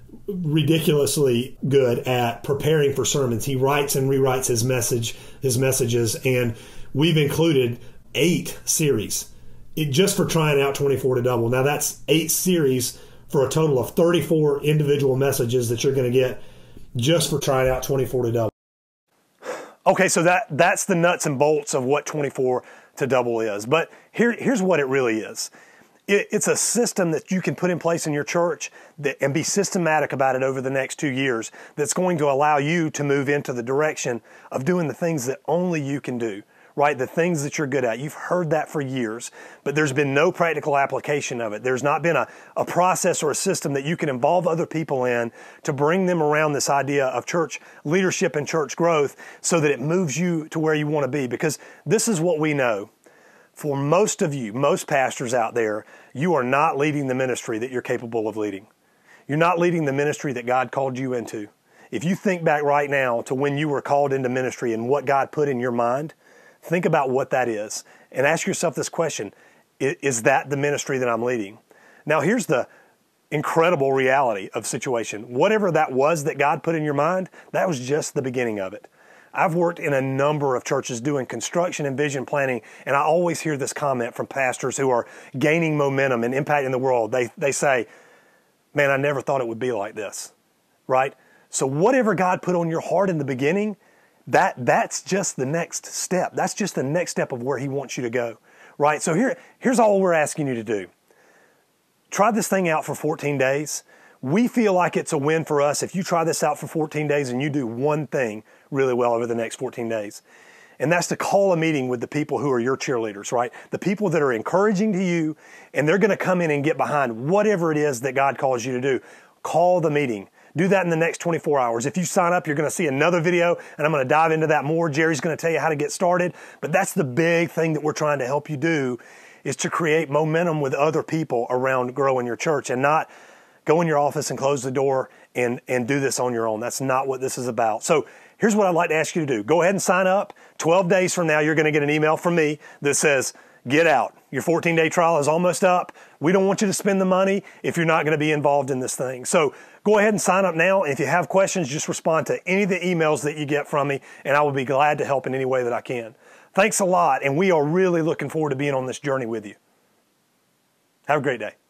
ridiculously good at preparing for sermons. He writes and rewrites his messages, and we've included 8 series just for trying out 24 to double. Now that's 8 series for a total of 34 individual messages that you're going to get just for trying out 24 to double. Okay, so that's the nuts and bolts of what 24 to double is. But here's what it really is. It's a system that you can put in place in your church and be systematic about it over the next 2 years that's going to allow you to move into the direction of doing the things that only you can do, right? The things that you're good at. You've heard that for years, but there's been no practical application of it. There's not been a process or a system that you can involve other people in to bring them around this idea of church leadership and church growth so that it moves you to where you want to be. Because this is what we know. For most of you, most pastors out there, you are not leading the ministry that you're capable of leading. You're not leading the ministry that God called you into. If you think back right now to when you were called into ministry and what God put in your mind, think about what that is and ask yourself this question: is that the ministry that I'm leading? Now, here's the incredible reality of the situation. Whatever that was that God put in your mind, that was just the beginning of it. I've worked in a number of churches doing construction and vision planning, and I always hear this comment from pastors who are gaining momentum and impacting the world. They say, man, I never thought it would be like this, right? So whatever God put on your heart in the beginning, that's just the next step. That's just the next step of where He wants you to go, right? So here's all we're asking you to do. Try this thing out for 14 days. We feel like it's a win for us if you try this out for 14 days and you do one thing really well over the next 14 days. And that's to call a meeting with the people who are your cheerleaders, right? The people that are encouraging to you, and they're going to come in and get behind whatever it is that God calls you to do. Call the meeting. Do that in the next 24 hours. If you sign up, you're going to see another video, and I'm going to dive into that more. Jerry's going to tell you how to get started. But that's the big thing that we're trying to help you do, is to create momentum with other people around growing your church, and not go in your office and close the door and do this on your own. That's not what this is about. So here's what I'd like to ask you to do. Go ahead and sign up. 12 days from now, you're going to get an email from me that says, get out. Your 14-day trial is almost up. We don't want you to spend the money if you're not going to be involved in this thing. So go ahead and sign up now. And if you have questions, just respond to any of the emails that you get from me, and I will be glad to help in any way that I can. Thanks a lot, and we are really looking forward to being on this journey with you. Have a great day.